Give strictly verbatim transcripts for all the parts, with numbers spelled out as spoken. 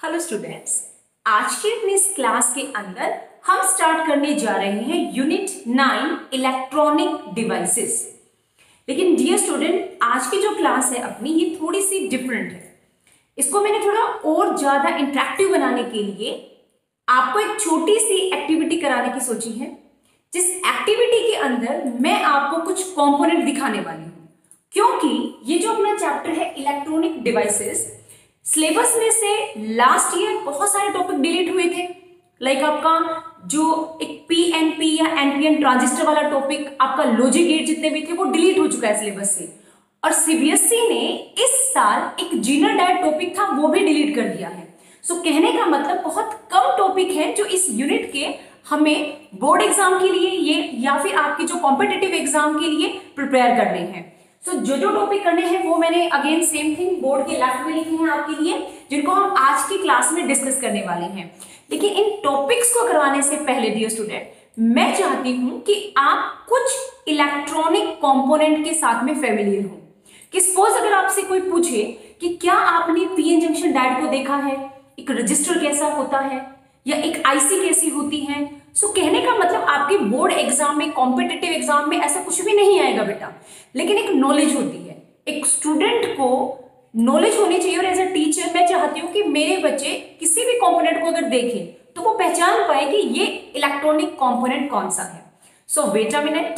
Hello students, आज की अपनी इस क्लास के अंदर हम स्टार्ट करने जा रहे हैं यूनिट नाइन इलेक्ट्रॉनिक डिवाइसेस। लेकिन डियर स्टूडेंट, आज की जो क्लास है अपनी ये थोड़ी सी डिफरेंट है। इसको मैंने थोड़ा और ज्यादा इंटरेक्टिव बनाने के लिए आपको एक छोटी सी एक्टिविटी कराने की सोची है, जिस एक्टिविटी के अंदर मैं आपको कुछ कंपोनेंट दिखाने वाली हूँ। क्योंकि ये जो अपना चैप्टर है इलेक्ट्रॉनिक डिवाइसेस, सिलेबस में से लास्ट ईयर बहुत सारे टॉपिक डिलीट हुए थे। लाइक आपका जो एक पीएनपी या एनपीएन ट्रांजिस्टर वाला टॉपिक, आपका लॉजिक गेट जितने भी थे वो डिलीट हो चुका है सिलेबस से। और सीबीएसई ने इस साल एक जीनर डायट टॉपिक था वो भी डिलीट कर दिया है। सो so, कहने का मतलब बहुत कम टॉपिक है जो इस यूनिट के हमें बोर्ड एग्जाम के लिए ये या फिर आपके जो कॉम्पिटिटिव एग्जाम के लिए प्रिपेयर करने हैं। सो so, जो जो टॉपिक करने हैं वो मैंने अगेन सेम थिंग बोर्ड के लेफ्ट में लिखे हैं आपके लिए, जिनको हम आज की क्लास में डिस्कस करने वाले हैं। लेकिन इन टॉपिक्स को करवाने से पहले डियर स्टूडेंट, मैं चाहती हूं कि आप कुछ इलेक्ट्रॉनिक कंपोनेंट के साथ में फेमिलियर हो। कि सपोज अगर आपसे कोई पूछे कि क्या आपने पीएन जंक्शन डायोड को देखा है, एक रजिस्टर कैसा होता है या एक आईसी कैसी होती है, सो so, कहने का मतलब आपके बोर्ड एग्जाम में, कॉम्पिटिटिव एग्जाम में ऐसा कुछ भी नहीं आएगा बेटा, लेकिन एक नॉलेज होती है। एक स्टूडेंट को नॉलेज होनी चाहिए। और एज अ टीचर मैं चाहती हूँ कि मेरे बच्चे किसी भी कंपोनेंट को अगर देखें तो वो पहचान पाए कि ये इलेक्ट्रॉनिक कंपोनेंट कौन सा है। So wait a minute.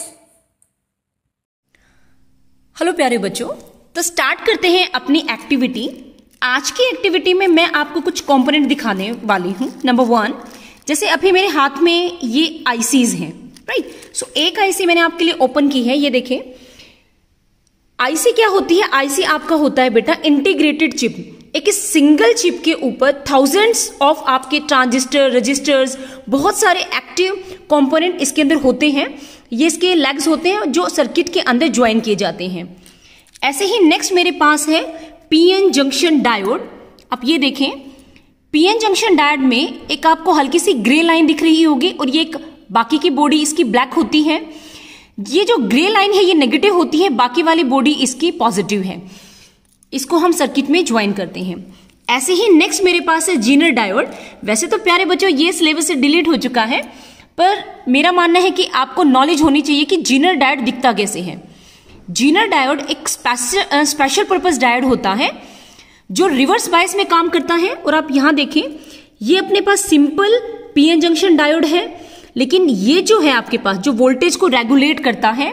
Hello प्यारे बच्चों, तो स्टार्ट करते हैं अपनी एक्टिविटी। आज की एक्टिविटी में मैं आपको कुछ कंपोनेंट दिखाने वाली हूँ। नंबर वन, जैसे अभी मेरे हाथ में ये आईसीज हैं, राइट। सो एक आईसी मैंने आपके लिए ओपन की है, ये देखें। आईसी क्या होती है? आईसी आपका होता है बेटा इंटीग्रेटेड चिप। एक सिंगल चिप के ऊपर थाउजेंड्स ऑफ आपके ट्रांजिस्टर, रजिस्टर्स, बहुत सारे एक्टिव कंपोनेंट इसके अंदर होते हैं। ये इसके लेग्स होते हैं जो सर्किट के अंदर ज्वाइन किए जाते हैं। ऐसे ही नेक्स्ट मेरे पास है पीएन जंक्शन डायोड। अब ये देखें, पीएन जंक्शन डायोड में एक आपको हल्की सी ग्रे लाइन दिख रही होगी और ये एक बाकी की बॉडी इसकी ब्लैक होती है। ये जो ग्रे लाइन है ये नेगेटिव होती है, बाकी वाली बॉडी इसकी पॉजिटिव है। इसको हम सर्किट में ज्वाइन करते हैं। ऐसे ही नेक्स्ट मेरे पास है जीनर डायोड। वैसे तो प्यारे बच्चों ये सिलेबस से डिलीट हो चुका है, पर मेरा मानना है कि आपको नॉलेज होनी चाहिए कि जीनर डायोड दिखता कैसे है। जीनर डायोड एक स्पेशल पर्पस डायोड होता है जो रिवर्स बायस में काम करता है। और आप यहां देखें, ये अपने पास सिंपल पीएन जंक्शन डायोड है, लेकिन ये जो है आपके पास जो वोल्टेज को रेगुलेट करता है,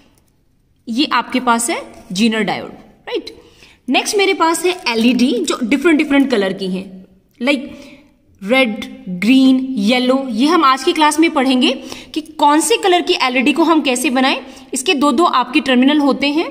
ये आपके पास है जीनर डायोड, राइट। नेक्स्ट मेरे पास है एलईडी जो डिफरेंट डिफरेंट कलर की हैं, लाइक रेड, ग्रीन, येलो। ये हम आज की क्लास में पढ़ेंगे कि कौन से कलर की एलईडी को हम कैसे बनाएं। इसके दो दो आपके टर्मिनल होते हैं।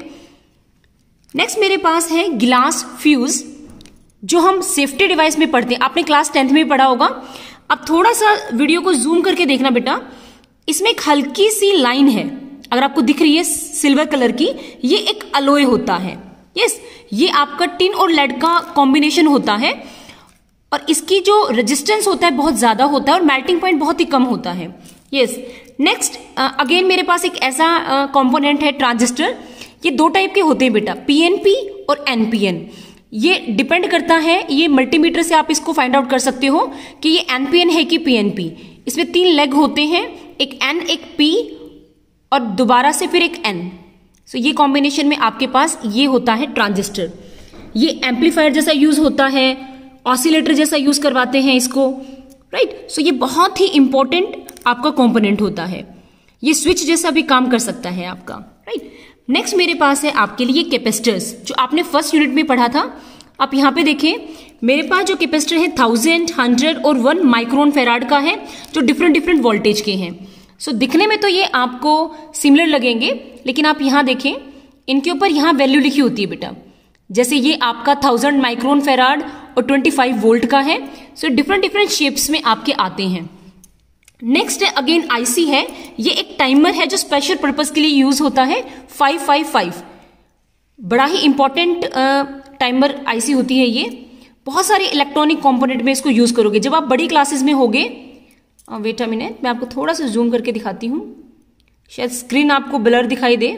नेक्स्ट मेरे पास है ग्लास फ्यूज, जो हम सेफ्टी डिवाइस में पढ़ते हैं। आपने क्लास टेंथ में पढ़ा होगा। अब थोड़ा सा वीडियो को जूम करके देखना बेटा, इसमें एक हल्की सी लाइन है, अगर आपको दिख रही है सिल्वर कलर की, ये एक अलॉय होता है। यस, ये आपका टिन और लेड का कॉम्बिनेशन होता है और इसकी जो रेजिस्टेंस होता है बहुत ज्यादा होता है और मेल्टिंग पॉइंट बहुत ही कम होता है। यस, नेक्स्ट अगेन मेरे पास एक ऐसा कंपोनेंट है ट्रांजिस्टर। ये दो टाइप के होते हैं बेटा, पीएनपी और एनपीएन। ये डिपेंड करता है, ये मल्टीमीटर से आप इसको फाइंड आउट कर सकते हो कि ये एनपीएन है कि पीएनपी। इसमें तीन लेग होते हैं, एक एन, एक पी और दोबारा से फिर एक एन। सो ये कॉम्बिनेशन में आपके पास ये होता है ट्रांजिस्टर। ये एम्पलीफायर जैसा यूज होता है, ऑसिलेटर जैसा यूज करवाते हैं इसको, राइट। सो ये बहुत ही इंपॉर्टेंट आपका कंपोनेंट होता है। ये स्विच जैसा भी काम कर सकता है आपका, राइट। नेक्स्ट मेरे पास है आपके लिए कैपेसिटर्स, जो आपने फर्स्ट यूनिट में पढ़ा था। आप यहाँ पे देखें, मेरे पास जो कैपेसिटर है थाउजेंड, हंड्रेड और वन माइक्रोन फेराड का है, जो डिफरेंट डिफरेंट वोल्टेज के हैं। सो so, दिखने में तो ये आपको सिमिलर लगेंगे, लेकिन आप यहाँ देखें, इनके ऊपर यहाँ वैल्यू लिखी होती है बेटा। जैसे ये आपका थाउजेंड माइक्रोन फेराड और ट्वेंटी फाइव वोल्ट का है। सो डिफरेंट डिफरेंट शेप्स में आपके आते हैं। नेक्स्ट अगेन आईसी है, ये एक टाइमर है जो स्पेशल पर्पस के लिए यूज होता है, फाइव फाइव फाइव। बड़ा ही इंपॉर्टेंट टाइमर आईसी होती है ये। बहुत सारे इलेक्ट्रॉनिक कंपोनेंट में इसको यूज करोगे जब आप बड़ी क्लासेस में होगे। वेट अ मिनट, मैं आपको थोड़ा सा जूम करके दिखाती हूँ, शायद स्क्रीन आपको ब्लर दिखाई दे।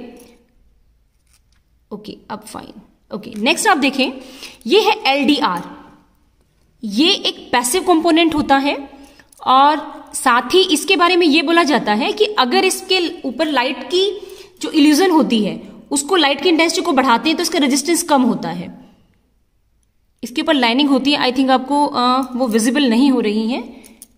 ओके, अब फाइन। ओके, नेक्स्ट आप देखें, ये है एलडीआर। ये एक पैसिव कंपोनेंट होता है और साथ ही इसके बारे में ये बोला जाता है कि अगर इसके ऊपर लाइट की जो इल्यूजन होती है उसको लाइट की इंटेंसिटी को बढ़ाते हैं तो इसका रेजिस्टेंस कम होता है। इसके ऊपर लाइनिंग होती है, आई थिंक आपको आ, वो विजिबल नहीं हो रही है,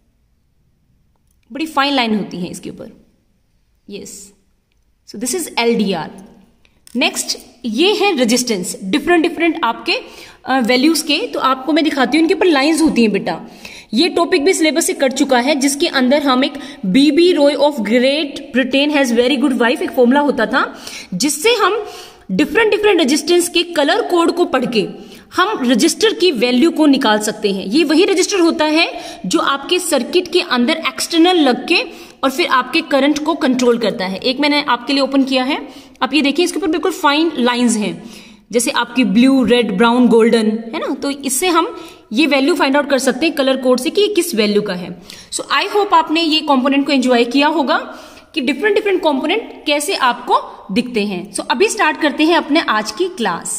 बड़ी फाइन लाइन होती है इसके ऊपर। Yes, so this is L D R. Next ये है रेजिस्टेंस, डिफरेंट डिफरेंट आपके वैल्यूज के, तो आपको मैं दिखाती हूँ, इनके ऊपर लाइंस होती हैं बेटा। ये टॉपिक भी सिलेबस से कट चुका है, जिसके अंदर हम एक BB Roy of Great Britain has very good wife एक फॉर्मूला होता था, जिससे हम डिफरेंट डिफरेंट रेजिस्टेंस के कलर कोड को पढ़ के हम रजिस्टर की वैल्यू को निकाल सकते हैं। ये वही रजिस्टर होता है जो आपके सर्किट के अंदर एक्सटर्नल लग के और फिर आपके करंट को कंट्रोल करता है। एक मैंने आपके लिए ओपन किया है, आप ये देखिए, इसके ऊपर बिल्कुल फाइन लाइंस हैं, जैसे आपकी ब्लू, रेड, ब्राउन, गोल्डन, है ना। तो इससे हम ये वैल्यू फाइंड आउट कर सकते हैं कलर कोड से कि ये किस वैल्यू का है। सो आई होप आपने ये कंपोनेंट को एंजॉय किया होगा कि डिफरेंट डिफरेंट कंपोनेंट कैसे आपको दिखते हैं। सो so, अभी स्टार्ट करते हैं अपने आज की क्लास।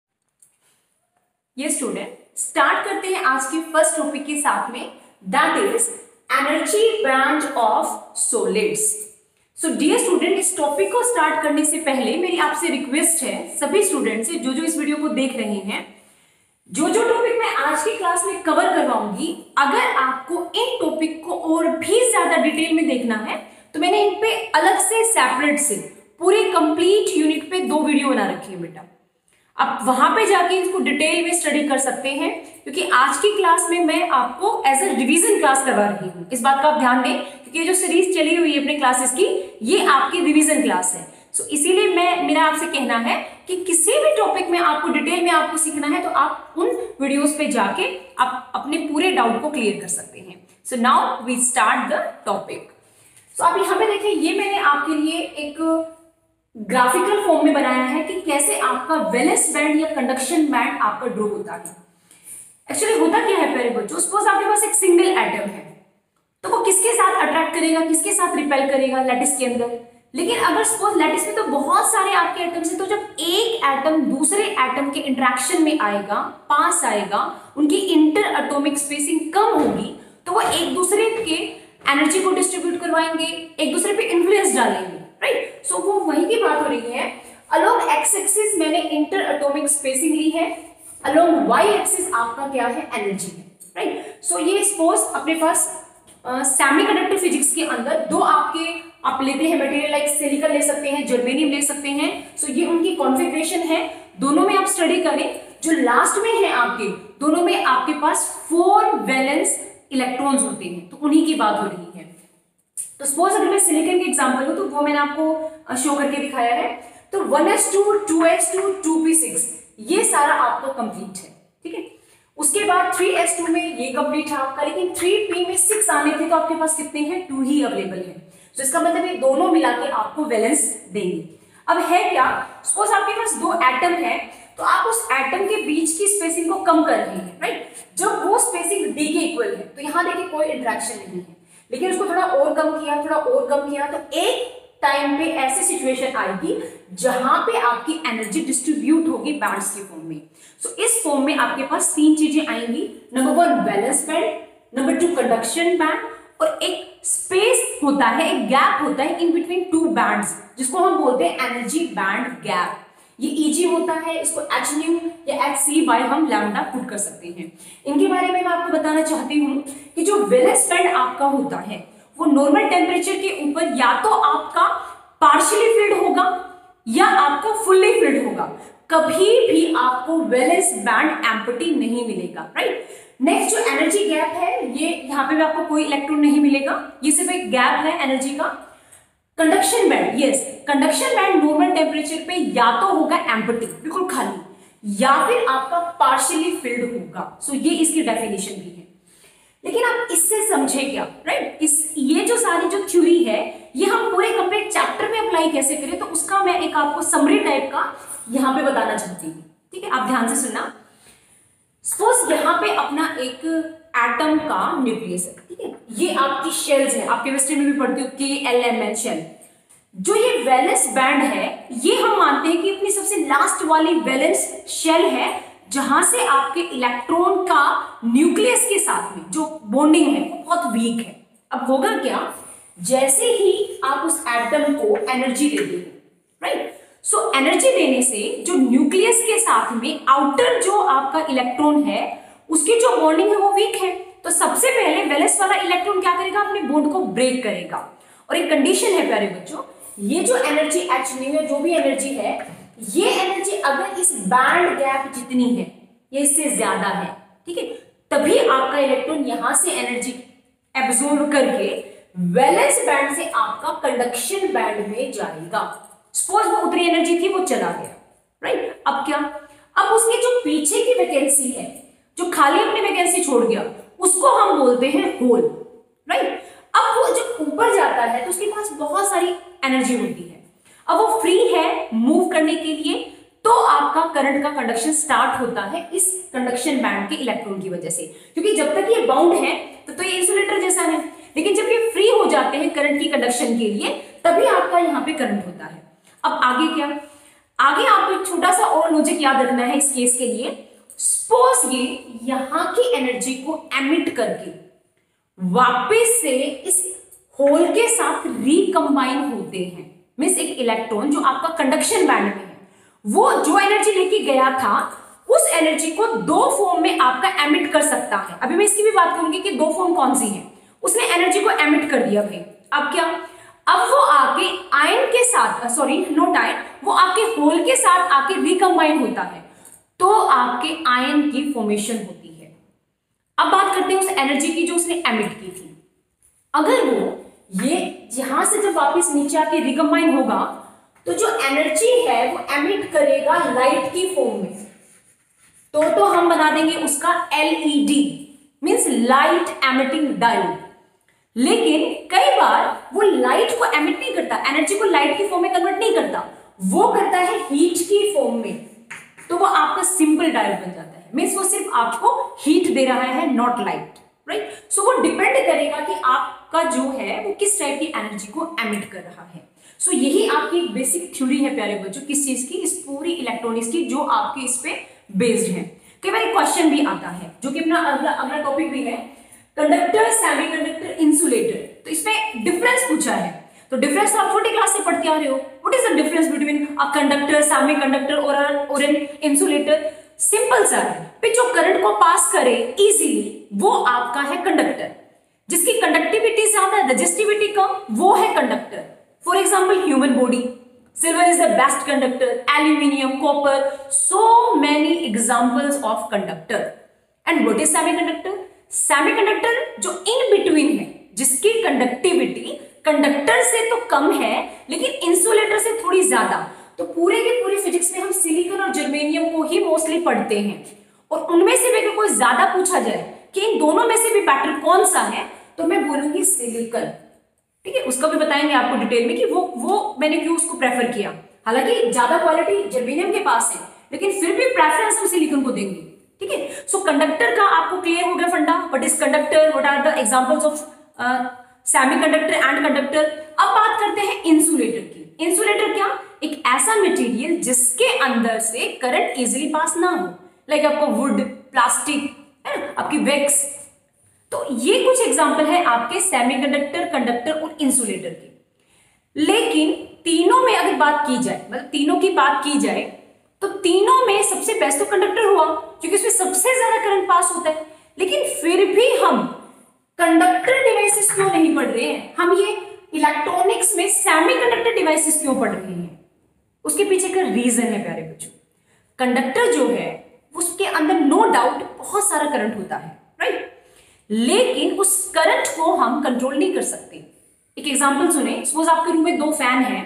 ये स्टूडेंट स्टार्ट करते हैं आज की फर्स्ट टॉपिक के साथ में, that is energy band of solids. So dear student, इस टॉपिक को स्टार्ट करने से पहले मेरी आपसे रिक्वेस्ट है सभी स्टूडेंट से, जो जो इस वीडियो को देख रहे हैं, जो जो टॉपिक मैं आज की क्लास में कवर करवाऊंगी, अगर आपको इन टॉपिक को और भी ज्यादा डिटेल में देखना है तो मैंने इन पे अलग से सेपरेट से पूरे कंप्लीट यूनिट पे दो वीडियो बना रखी है बेटा। आप वहां पे जाके इसको डिटेल में स्टडी कर सकते हैं, क्योंकि आज की क्लास में मैं आपको एज अ रिवीजन क्लास करवा रही हूँ। इस बात का आप ध्यान दें, क्योंकि ये जो सीरीज चली हुई है अपने क्लासेस की, ये आपकी रिवीजन क्लास है। सो इसीलिए मैं मेरा आपसे कहना है कि किसी भी टॉपिक में आपको डिटेल में आपको सीखना है तो आप उन वीडियोस पे जाके आप अपने पूरे डाउट को क्लियर कर सकते हैं। So now we start the topic. So आप यहाँ पे देखिए, ये मैंने आपके लिए एक ग्राफिकल फॉर्म में बनाया है कि कैसे आपका वैलेंस बैंड या कंडक्शन बैंड आपका ड्रॉ होता है। एक्चुअली होता क्या है प्यारे बच्चों, सपोज आपके पास एक सिंगल एटम है, तो वो किसके साथ अट्रैक्ट करेगा, किसके साथ रिपेल करेगा लैटिस के अंदर। लेकिन अगर सपोज लैटिस में तो बहुत सारे आपके एटम्स हैं, तो जब एक एटम दूसरे एटम के इंटरेक्शन में आएगा, पास आएगा, उनकी इंटर एटॉमिक स्पेसिंग कम होगी, तो वो एक दूसरे के एनर्जी को डिस्ट्रीब्यूट करवाएंगे, एक दूसरे पे इन्फ्लुएंस डालेंगे, राइट। सो वो वही की बात हो रही है। अलोंग एक्स एक्सिस मैंने इंटर एटॉमिक स्पेसिंग ली है, अलोंग वाई एक्सिस आपका क्या है, एनर्जी है, राइट। सो ये सपोज अपने पास सेमीकंडक्टर फिजिक्स के अंदर दो आपके आप लेते हैं मटेरियल, लाइक सिलिकॉन ले सकते हैं, जर्मेनियम ले सकते हैं। सो so, ये उनकी कॉन्फ़िगरेशन है, दोनों में आप स्टडी करें। जो लास्ट में है आपके, दोनों में आपके पास फोर वैलेंस इलेक्ट्रॉन्स होते हैं, तो उन्हीं की बात हो रही है। तो सपोज अगर मैं सिलिकॉन के एग्जांपल लूं तो वो मैंने आपको शो करके दिखाया है। तो one s two, two s two, two p six, ये सारा आपका कंप्लीट है, ठीक है। उसके बाद थ्री एस टू में ये कंप्लीट है आपका, लेकिन थ्री पी में सिक्स आने थे तो आपके पास कितने हैं, टू ही अवेलेबल है। तो इसका मतलब ये दोनों मिला के आपको वैलेंस देंगे। अब है क्या, सपोज आपके पास दो एटम है, तो आप उस एटम के बीच की स्पेसिंग को कम कर रहे हैं, राइट। जब वो स्पेसिंग डी के इक्वल है, तो यहाँ देखिए कोई इंटरेक्शन नहीं है, लेकिन उसको थोड़ा और कम किया, थोड़ा और कम किया, तो एक टाइम पे ऐसी सिचुएशन आएगी जहां पे आपकी एनर्जी डिस्ट्रीब्यूट होगी बैंड्स के फॉर्म में। सो so, इस फॉर्म में आपके पास तीन चीजें आएंगी, number one valence band, number two conduction band, और एक स्पेस होता है, एक गैप होता है इन बिटवीन टू बैंड्स, जिसको हम बोलते हैं एनर्जी बैंड गैप। ये ईजी होता है, इसको एच न्यू या एच सी बाय हम लैम्डा पुट कर सकते हैं। इनके बारे में मैं आपको बताना चाहती हूँ कि जो वैलेंस बैंड आपका होता है वो नॉर्मल टेम्परेचर के ऊपर या तो आपका पार्शियली फिल्ड होगा या आपका फुल्ली फिल्ड होगा, कभी भी आपको वैलेंस बैंड एम्प्टी नहीं मिलेगा, राइट। नेक्स्ट जो एनर्जी गैप है, ये यहाँ पे भी आपको कोई इलेक्ट्रॉन नहीं मिलेगा, ये सिर्फ एक गैप है एनर्जी का। Conduction band, yes, conduction band normal temperature पे या तो होगा एम्प्टी, बिल्कुल खाली, या फिर आपका पार्शियली फिल्ड होगा। सो ये इसकी डेफिनेशन भी है। लेकिन आप इससे समझे क्या, राइट। इस ये जो सारी जो थ्योरी है, ये हम पूरे कंप्लीट चैप्टर में अप्लाई कैसे करें, तो उसका मैं एक आपको समरी टाइप का यहाँ पे बताना चाहती हूँ, ठीक है। आप ध्यान से सुनना। सपोज यहाँ पे अपना एक एटम का न्यूक्लियस है, ठीक है। ये आपकी शेल्स है, आप केमिस्ट्री में भी पढ़ते हो के एल एम एन शेल। जो ये वैलेंस बैंड है, ये हम मानते हैं कि अपनी सबसे लास्ट वाली वैलेंस शेल है, जहां से आपके इलेक्ट्रॉन का न्यूक्लियस के साथ में जो बॉन्डिंग है वो बहुत वीक है। अब होगा क्या, जैसे ही आप उस एटम को एनर्जी देते हो, राइट, सो एनर्जी देने से जो न्यूक्लियस के साथ में आउटर जो आपका इलेक्ट्रॉन है उसकी जो बॉन्डिंग है वो वीक है, तो सबसे पहले वैलेंस वाला इलेक्ट्रॉन क्या करेगा, अपने बॉन्ड को ब्रेक करेगा। और एक कंडीशन है प्यारे बच्चों, ये जो एनर्जी एच न्यू है, जो भी एनर्जी है, ये एनर्जी अगर इस बैंड गैप जितनी है, ये इससे ज्यादा है, ठीक है, तभी आपका इलेक्ट्रॉन यहां से एनर्जी एब्जॉर्ब करके वैलेंस बैंड से आपका कंडक्शन बैंड में जाएगा। सपोज वो उतनी एनर्जी थी, वो चला गया, राइट। अब क्या, अब उसके जो पीछे की वैकेंसी है, जो खाली अपनी वैकेंसी छोड़ गया, उसको हम बोलते हैं होल, राइट। अब वो जब ऊपर जाता है तो उसके पास बहुत सारी एनर्जी होती है, अब वो फ्री है मूव करने के लिए, तो आपका करंट का कंडक्शन स्टार्ट होता है इस कंडक्शन बैंड के इलेक्ट्रॉन की वजह से, क्योंकि जब तक ये बाउंड है तो, तो ये इंसुलेटर जैसा है, लेकिन जब ये फ्री हो जाते हैं करंट की कंडक्शन के लिए, तभी आपका यहाँ पे करंट होता है। अब आगे क्या, आगे आपको एक छोटा सा और लॉजिक याद रखना है इस केस के लिए। सपोज ये यहां की एनर्जी को एमिट करके वापस से इस होल के साथ रिकंबाइन होते हैं, मींस एक इलेक्ट्रॉन जो आपका कंडक्शन बैंड में है, वो जो एनर्जी लेके गया था उस एनर्जी को दो फॉर्म में आपका एमिट कर सकता है। अभी मैं इसकी भी बात करूंगी कि दो फॉर्म कौन सी है। उसने एनर्जी को एमिट कर दिया भाई, अब क्या, अब वो आके आयन के साथ, सॉरी नॉट आयन, वो आपके होल के साथ आके रिकंबाइन होता है, तो आपके आयन की फॉर्मेशन होती है। अब बात करते हैं उस एनर्जी की जो उसने एमिट की थी। अगर वो ये यहां से जब वापस नीचे आके रिकंबाइन होगा, तो जो एनर्जी है वो एमिट करेगा लाइट की फॉर्म में, तो तो हम बना देंगे उसका LED, means light emitting diode. लेकिन कई बार वो लाइट को एमिट नहीं करता, एनर्जी को लाइट की फॉर्म में कन्वर्ट नहीं करता, वो करता है हीट की फॉर्म में, तो वो आपका सिंपल डायोड बन जाता है। मींस वो सिर्फ आपको हीट दे रहा है, नॉट लाइट, राइट। सो वो डिपेंड करेगा कि आपका जो है वो किस टाइप की एनर्जी को एमिट कर रहा है। सो so, यही आपकी एक बेसिक थ्योरी है प्यारे बच्चों, किस चीज की, इस पूरी इलेक्ट्रॉनिक्स की, जो आपके इस पे बेस्ड है। कई बार एक क्वेश्चन भी आता है जो कि अपना अगला अगला टॉपिक भी है, कंडक्टर, सेमीकंडक्टर, इंसुलेटर। तो इसमें डिफरेंस पूछा है, तो डिफरेंस तो आप छोटी क्लास से पढ़ते आ रहे हो। What is the difference between a conductor, semiconductor और एन इंसुलेटर? सिंपल सा है, पे जो करंट को पास करे इजीली वो आपका है कंडक्टर, जिसकी कंडक्टिविटी ज्यादा है, रेजिस्टिविटी कम, वो है conductor. For example human body, silver is the best conductor, aluminium, copper, so many examples of conductor. And what is semiconductor? Semiconductor जो इन बिटवीन है, जिसकी कंडक्टिविटी कंडक्टर से तो कम है लेकिन इंसुलेटर से थोड़ी ज्यादा। तो पूरे के पूरे फिजिक्स में हम सिलिकॉन और जर्मेनियम को ही मोस्टली पढ़ते हैं, और उनमें से भी अगर कोई ज्यादा पूछा जाए कि इन दोनों में से भी बेटर कौन सा है, तो मैं बोलूंगी सिलिकॉन, ठीक है। उसका भी बताएंगे आपको डिटेल में कि वो वो मैंने क्यों उसको प्रेफर किया। हालांकि ज्यादा क्वालिटी जर्मेनियम के पास है, लेकिन फिर भी प्रेफरेंस हम सिलिकॉन को देंगे, ठीक है। सो कंडक्टर का आपको क्लियर हो गया funda, what is conductor, what are the examples of semiconductor and conductor. अब बात करते हैं इंसुलेटर की। इंसुलेटर क्या, एक ऐसा मटेरियल जिसके अंदर से करंट इजीली पास ना हो, लाइक आपको वुड, प्लास्टिक, आपकी वैक्स। तो ये कुछ एग्जांपल है आपके सेमीकंडक्टर, कंडक्टर और इंसुलेटर की। लेकिन तीनों में अगर बात की जाए, मतलब तीनों की बात की जाए, तो तीनों में सबसे बेस्ट तो कंडक्टर हुआ, क्योंकि उसमें सबसे ज्यादा करंट पास होता है। लेकिन फिर भी हम कंडक्टर डिवाइसेस क्यों नहीं पढ़ रहे हैं, हम ये इलेक्ट्रॉनिक्स में सेमीकंडक्टर डिवाइसेस क्यों पढ़ रहे हैं? उसके पीछे का रीजन है प्यारे बच्चों, कंडक्टर जो है उसके अंदर नो डाउट बहुत सारा करंट होता है, राइट, लेकिन उस करंट को हम कंट्रोल नहीं कर सकते। एक एग्जांपल सुने, सपोज आपके रूम में दो फैन हैं,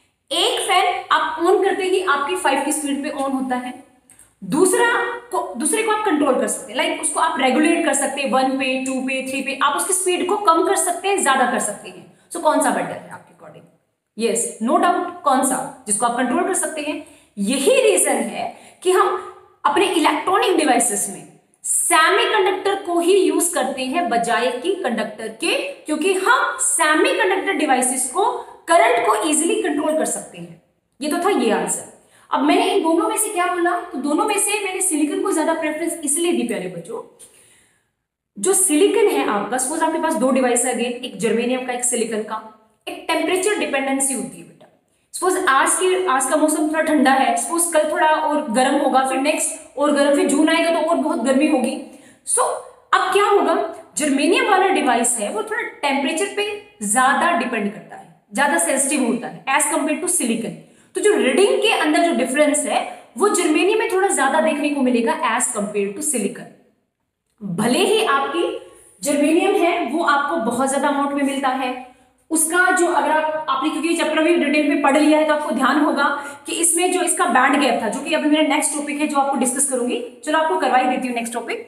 एक फैन आप ऑन करते ही आपकी फाइव की स्पीड पे ऑन होता है, दूसरा को दूसरे को आप कंट्रोल कर सकते हैं, लाइक उसको आप रेगुलेट कर सकते हैं, वन पे, टू पे, थ्री पे, आप उसकी स्पीड को कम कर सकते हैं, ज्यादा कर सकते हैं। सो so, कौन सा बेटर है आपके अकॉर्डिंग? यस, नो डाउट, कौन सा, जिसको आप कंट्रोल कर सकते हैं। यही रीजन है कि हम अपने इलेक्ट्रॉनिक डिवाइसेस में सेमीकंडक्टर को ही यूज करते हैं बजाय कि कंडक्टर के, क्योंकि हम सेमीकंडक्टर डिवाइसेस को करंट को इजीली कंट्रोल कर सकते हैं। ये तो था ये आंसर। अब मैंने इन दोनों में से क्या बोला, तो दोनों में से मैंने सिलिकॉन को ज्यादा प्रेफरेंस इसलिए दी प्यारे बच्चों, जो सिलिकॉन है आपका, सपोज आपके पास दो डिवाइस है अगेन, एक जर्मेनियम का एक सिलिकॉन का, एक टेम्परेचर डिपेंडेंसी होती है बेटा। सपोज आज की आज का मौसम थोड़ा ठंडा है, सपोज कल थोड़ा और गर्म होगा, फिर नेक्स्ट और गर्म, फिर जून आएगा तो और बहुत गर्मी होगी। सो अब क्या होगा, जर्मेनियम वाला डिवाइस है वो थोड़ा टेम्परेचर पे ज्यादा डिपेंड करता है, ज्यादा सेंसिटिव होता है एज कंपेयर टू सिलिकॉन। तो जो रीडिंग के अंदर जो डिफरेंस है वो जर्मेनियम में थोड़ा ज्यादा देखने को मिलेगा एज कंपेयर टू सिलिकॉन। भले ही आपकी जर्मेनियम है वो आपको बहुत ज्यादा अमाउंट में मिलता है, उसका जो अगर आप आपने क्योंकि चैप्टर में डिटेल में पढ़ लिया है तो आपको ध्यान होगा कि इसमें जो इसका बैंड गैप था, जो कि अभी मेरा नेक्स्ट टॉपिक है जो आपको डिस्कस करूंगी, चलो आपको करवा ही देती हूँ नेक्स्ट टॉपिक।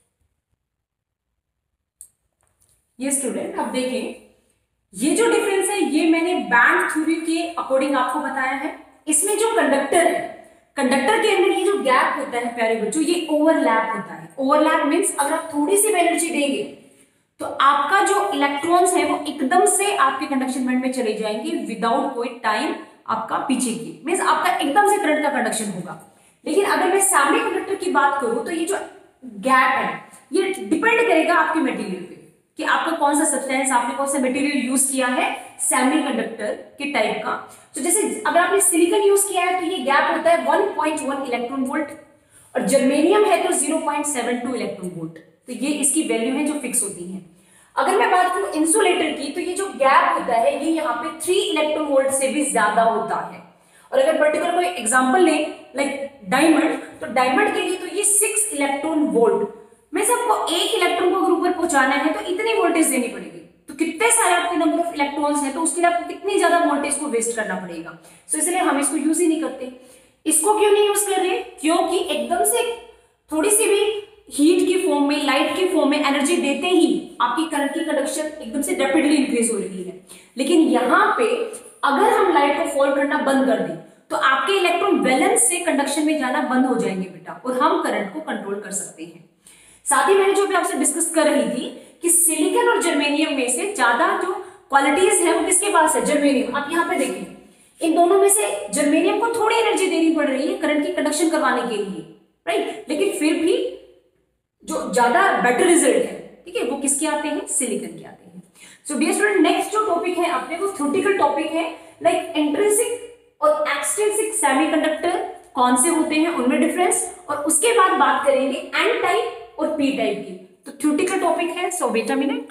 ये स्टूडेंट आप देखें, ये जो डिफरेंस है ये मैंने बैंड थ्योरी के अकॉर्डिंग आपको बताया है। इसमें जो कंडक्टर है, कंडक्टर के अंदर ये जो गैप होता है प्यारे बच्चों, ये ओवरलैप होता है। ओवरलैप मींस अगर आप थोड़ी सी एनर्जी देंगे तो आपका जो इलेक्ट्रॉन्स है वो एकदम से आपके कंडक्शन बैंड में चले जाएंगे विदाउट कोई टाइम आपका पीछे की, मींस आपका एकदम से करंट का कंडक्शन होगा। लेकिन अगर मैं सेमीकंडक्टर की बात करूं तो ये जो गैप है ये डिपेंड करेगा आपके मटेरियल पे कि आपका कौन सा सब्सटेंस, आपने कौन सा मटेरियल यूज किया है सेमीकंडक्टर के टाइप का। तो जैसे अगर आपने सिलिकॉन यूज किया है तो ये गैप होता है one point one electron volt, और जर्मेनियम है तो zero point seven two electron volt. तो ये इसकी वैल्यू है जो फिक्स होती है। अगर मैं बात करूं इंसुलेटर की तो ये जो गैप होता है ये यहाँ पे थ्री इलेक्ट्रॉन वोल्ट से भी ज्यादा होता है। और अगर पर्टिकुलर कोई एग्जांपल लें लाइक डायमंड, तो डायमंड के लिए तो ये सिक्स इलेक्ट्रॉन वोल्ट में सबको एक इलेक्ट्रॉन को अगर ऊपर पहुंचाना है तो इतनी वोल्टेज देनी पड़ेगी। तो कितने सारे आपके नंबर ऑफ इलेक्ट्रॉन्स हैं तो उसके लिए आपको कितनी ज्यादा वोल्टेज को वेस्ट करना पड़ेगा। सो इसलिए हम इसको यूज ही नहीं करते। इसको क्यों नहीं यूज कर रहे, क्योंकि एकदम से थोड़ी सी भी हीट की फॉर्म में, लाइट की फॉर्म में एनर्जी देते ही आपकी करंट की कंडक्शन एकदम से रैपिडली इंक्रीज हो रही है। लेकिन यहाँ पे अगर हम लाइट को फॉल करना बंद कर दें तो आपके इलेक्ट्रॉन वैलेंस से कंडक्शन में जाना बंद हो जाएंगे बेटा, और हम करंट को कंट्रोल कर सकते हैं। साथ ही मैंने जो भी आपसे डिस्कस कर रही थी कि सिलिकॉन और जर्मेनियम में से ज्यादा जो क्वालिटीज है वो किसके पास है, जर्मेनियम। आप यहाँ पे देखिए, इन दोनों में से जर्मेनियम को थोड़ी एनर्जी देनी पड़ रही है करंट की कंडक्शन करवाने के लिए, राइट, लेकिन फिर भी जो ज्यादा बेटर रिजल्ट है, ठीक है, वो किसके आते हैं, सिलिकॉन के आते हैं। सो डियर स्टूडेंट, नेक्स्ट जो टॉपिक है अपने वो थ्योरेटिकल टॉपिक है, लाइक इंट्रिंसिक और एक्सट्रिंसिक सेमीकंडक्टर कौन से होते हैं, उनमें डिफरेंस, और उसके बाद बात करेंगे एन टाइप और पी टाइप की। तो थ्योरेटिकल टॉपिक है, so wait a minute.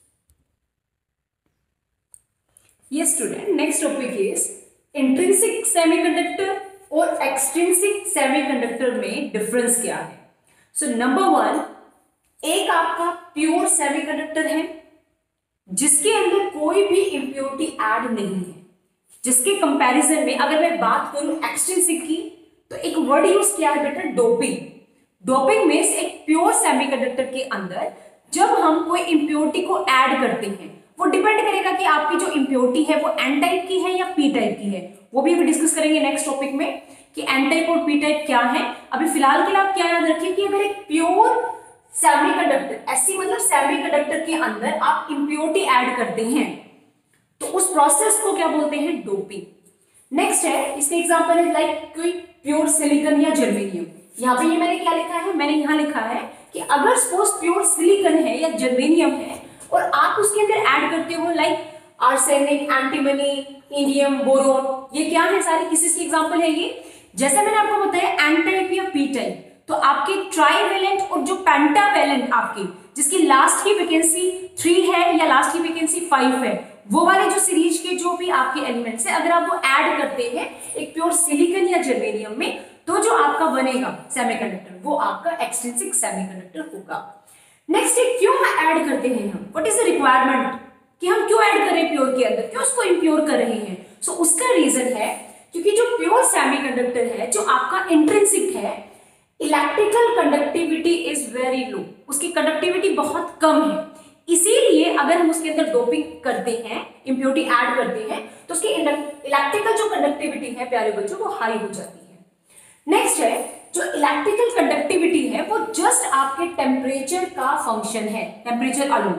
Yes student, next topic is intrinsic semiconductor और एक्सट्रिंसिक सेमीकंडक्टर में डिफरेंस क्या है। सो नंबर वन, एक आपका प्योर सेमीकंडक्टर है जिसके अंदर कोई भी इंप्योरिटी ऐड नहीं है, जिसके कंपैरिजन में अगर मैं बात करूं एक्सट्रिंसिक की तो एक वर्ड यूज किया है बेटा, डोपिंग। डोपिंग मींस एक प्योर सेमीकंडक्टर के अंदर जब हम कोई इंप्योरिटी को ऐड करते हैं, वो डिपेंड करेगा कि आपकी जो इंप्योरिटी है वो एन टाइप की है या पी टाइप की है। वो भी अभी डिस्कस करेंगे नेक्स्ट टॉपिक में कि एन टाइप और पी टाइप क्या है। अभी फिलहाल के लिए आप क्या याद रखिए कि अगर एक प्योर सेमीकंडक्टर, ऐसी मतलब सेमीकंडक्टर के अंदर आप इंप्योरिटी ऐड करते हैं तो उस प्रोसेस को क्या बोलते हैं, डोपिंग। नेक्स्ट है, इसके एग्जांपल है लाइक कोई प्योर सिलिकॉन या जर्मेनियम। यहाँ पे ये मैंने क्या लिखा है, मैंने यहाँ लिखा है कि अगर सपोज प्योर सिलिकॉन है या जर्मेनियम है और आप उसके अंदर ऐड करते हो like arsenic, antimony, indium, boron, ये क्या है सारे, किस की एग्जांपल है ये। जैसे मैंने आपको बताया एन टाइप या पी टाइप, तो आपके ट्राईवेलेंट और जो पेंटावेलेंट आपके जिसकी लास्ट की वैकेंसी थ्री है या लास्ट की वैकेंसी फाइव है, वो वाले जो सीरीज के जो भी आपके एलिमेंट्स है अगर आप वो ऐड करते हैं एक प्योर सिलिकॉन या जर्मेनियम में, तो जो आपका बनेगा सेमीकंडक्टर वो आपका एक्सट्रिंसिक सेमीकंडक्टर होगा। नेक्स्ट है, क्यों ऐड करते हैं हम, व्हाट इज द रिक्वायरमेंट, कि हम क्यों ऐड कर रहे हैं प्योर के अंदर, क्यों उसको इम्प्योर कर रहे हैं। सो so, उसका रीजन है क्योंकि जो प्योर सेमीकंडक्टर है जो आपका इंट्रिंसिक है, electrical conductivity is very low, उसकी कंडक्टिविटी बहुत कम है। इसीलिए अगर हम उसके अंदर डोपिंग करते हैं, इंप्योरिटी ऐड करते हैं, तो उसकी इलेक्ट्रिकल जो कंडक्टिविटी है प्यारे बच्चों वो हाई हो जाती है। नेक्स्ट है, जो इलेक्ट्रिकल कंडक्टिविटी है वो जस्ट आपके टेम्परेचर का फंक्शन है, टेम्परेचर अलोन।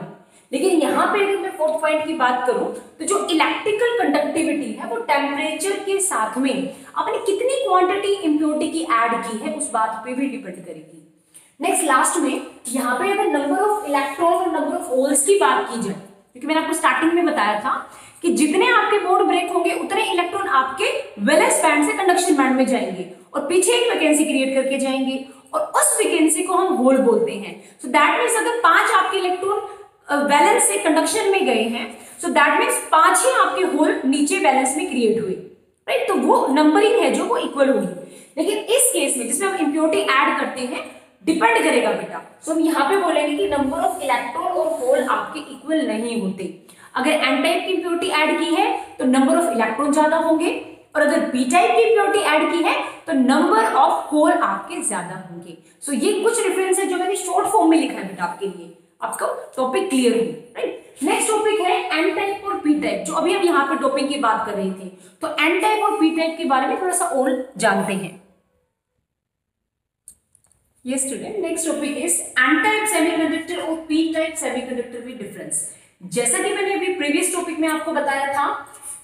लेकिन यहाँ पे अगर मैं फोर्थ पॉइंट की बात करूं तो जो इलेक्ट्रिकल कंडक्टिविटी है वो टेम्परेचर के साथ में आपने कितनी क्वांटिटी इम्प्योरिटी की ऐड की है उस बात पे भी डिपेंड करेगी। नेक्स्ट लास्ट में यहाँ पे अगर नंबर ऑफ इलेक्ट्रॉन और नंबर ऑफ होल्स की बात की जाए, क्योंकि मैंने आपको स्टार्टिंग में बताया था कि जितने आपके बोर्ड ब्रेक होंगे उतने इलेक्ट्रॉन आपके वैलेंस बैंड से कंडक्शन बैंड में जाएंगे और पीछे एक वैकेंसी क्रिएट करके जाएंगे और उस वैकेंसी को हम होल बोलते हैं। सो दैट मीन्स अगर पांच आपके इलेक्ट्रॉन वैलेंस से कंडक्शन में गए हैं सो दैट मीन्स पांच ही आपके होल नीचे वैलेंस में क्रिएट हुए, राइट। तो वो नंबरिंग है जो वो इक्वल होगी। लेकिन इस केस में जिसमें हम इम्प्योरिटी ऐड करते हैं डिपेंड करेगा बेटा। सो हम यहाँ पे बोलेंगे कि नंबर ऑफ इलेक्ट्रॉन और होल आपके इक्वल नहीं होते। अगर एन टाइप की इम्प्योरिटी ऐड की है तो नंबर ऑफ इलेक्ट्रॉन ज्यादा होंगे और अगर पी टाइप की इम्प्योरिटी ऐड की है तो नंबर ऑफ होल आपके ज्यादा होंगे। सो ये कुछ रेफरेंस है जो मैंने शॉर्ट फॉर्म में लिखा है बेटा आपके लिए, आपको टॉपिक क्लियर हो, राइट। नेक्स्ट टॉपिक है एन टाइप और पी टाइप, जो अभी हम यहाँ पे टॉपिक की बात कर रहे थे। तो एन टाइप और पी टाइप के बारे में थोड़ा सा और जानते हैं। ये student next topic is N type semiconductor और पी टाइप सेमीकंडक्टर में डिफरेंस। जैसा कि मैंने अभी प्रीवियस टॉपिक में आपको बताया था,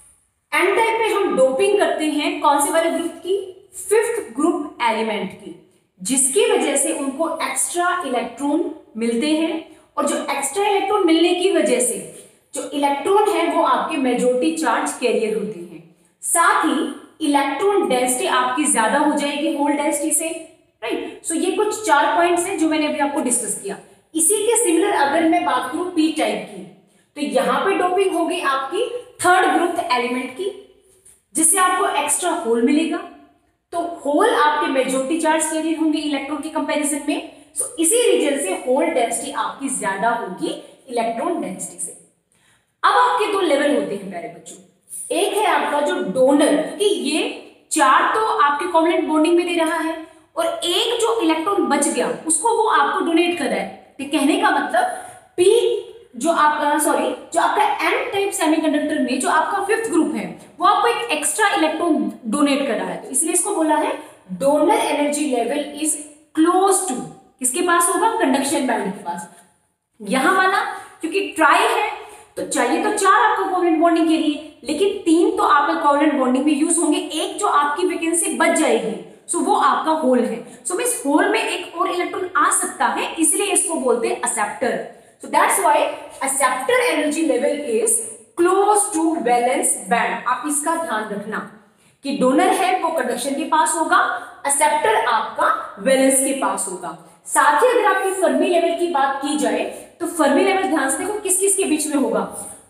एन टाइप में हम डोपिंग करते हैं कौन से वाले ग्रुप की, फिफ्थ ग्रुप एलिमेंट की, जिसकी वजह से उनको एक्स्ट्रा इलेक्ट्रॉन मिलते हैं और जो एक्स्ट्रा इलेक्ट्रॉन मिलने की वजह से जो इलेक्ट्रॉन है वो आपके मेजॉरिटी चार्ज कैरियर होते हैं। साथ ही इलेक्ट्रॉन डेंसिटी आपकी ज्यादा हो जाएगी होल डेंसिटी से, राइट। सो ये कुछ चार पॉइंट्स हैं जो मैंने अभी आपको डिस्कस किया। इसी के सिमिलर अगर मैं बात करूं पी टाइप की, तो यहां पे डोपिंग होगी आपकी थर्ड ग्रुप एलिमेंट की, जिससे आपको एक्स्ट्रा होल मिलेगा। तो होल आपके मेजॉरिटी चार्ज कैरियर होंगे इलेक्ट्रॉन के कंपैरिजन में। सो so, इसी रीजन से होल डेंसिटी आपकी ज्यादा होगी इलेक्ट्रॉन डेंसिटी से। अब आपके दो लेवल होते हैं प्यारे बच्चों। एक है आपका जो डोनर, क्योंकि ये चार तो आपके कोवलेंट बॉन्डिंग में दे रहा है और एक जो इलेक्ट्रॉन बच गया उसको वो आपको डोनेट कर रहा है। तो कहने का मतलब पी जो आपका सॉरी जो आपका एन टाइप सेमीकंडक्टर में जो आपका फिफ्थ ग्रुप है वो आपको एक एक्स्ट्रा इलेक्ट्रॉन डोनेट कर रहा है, तो इसलिए इसको बोला है donor energy level is close to, किसके पास होगा, कंडक्शन बैंड के पास। यहां वाला क्योंकि ट्राई है तो चाहिए तो चार आपको कोवलेंट बॉन्डिंग के लिए, लेकिन तीन तो आपका कोवलेंट बॉन्डिंग में यूज होंगे, एक जो आपकी वैकेंसी बच जाएगी सो वो आपका होल है। सो इस होल में एक और इलेक्ट्रॉन आ सकता है, इसलिए इसको बोलते हैं acceptor. So that's why acceptor energy level is close to valence band। आप इसका ध्यान रखना कि डोनर है वो कंडक्शन के पास होगा, एक्सेप्टर आपका वैलेंस के पास होगा। साथ ही अगर आपकी फर्मी लेवल की बात की जाए तो फर्मी लेवल ध्यान से देखो किस किस के बीच में होगा,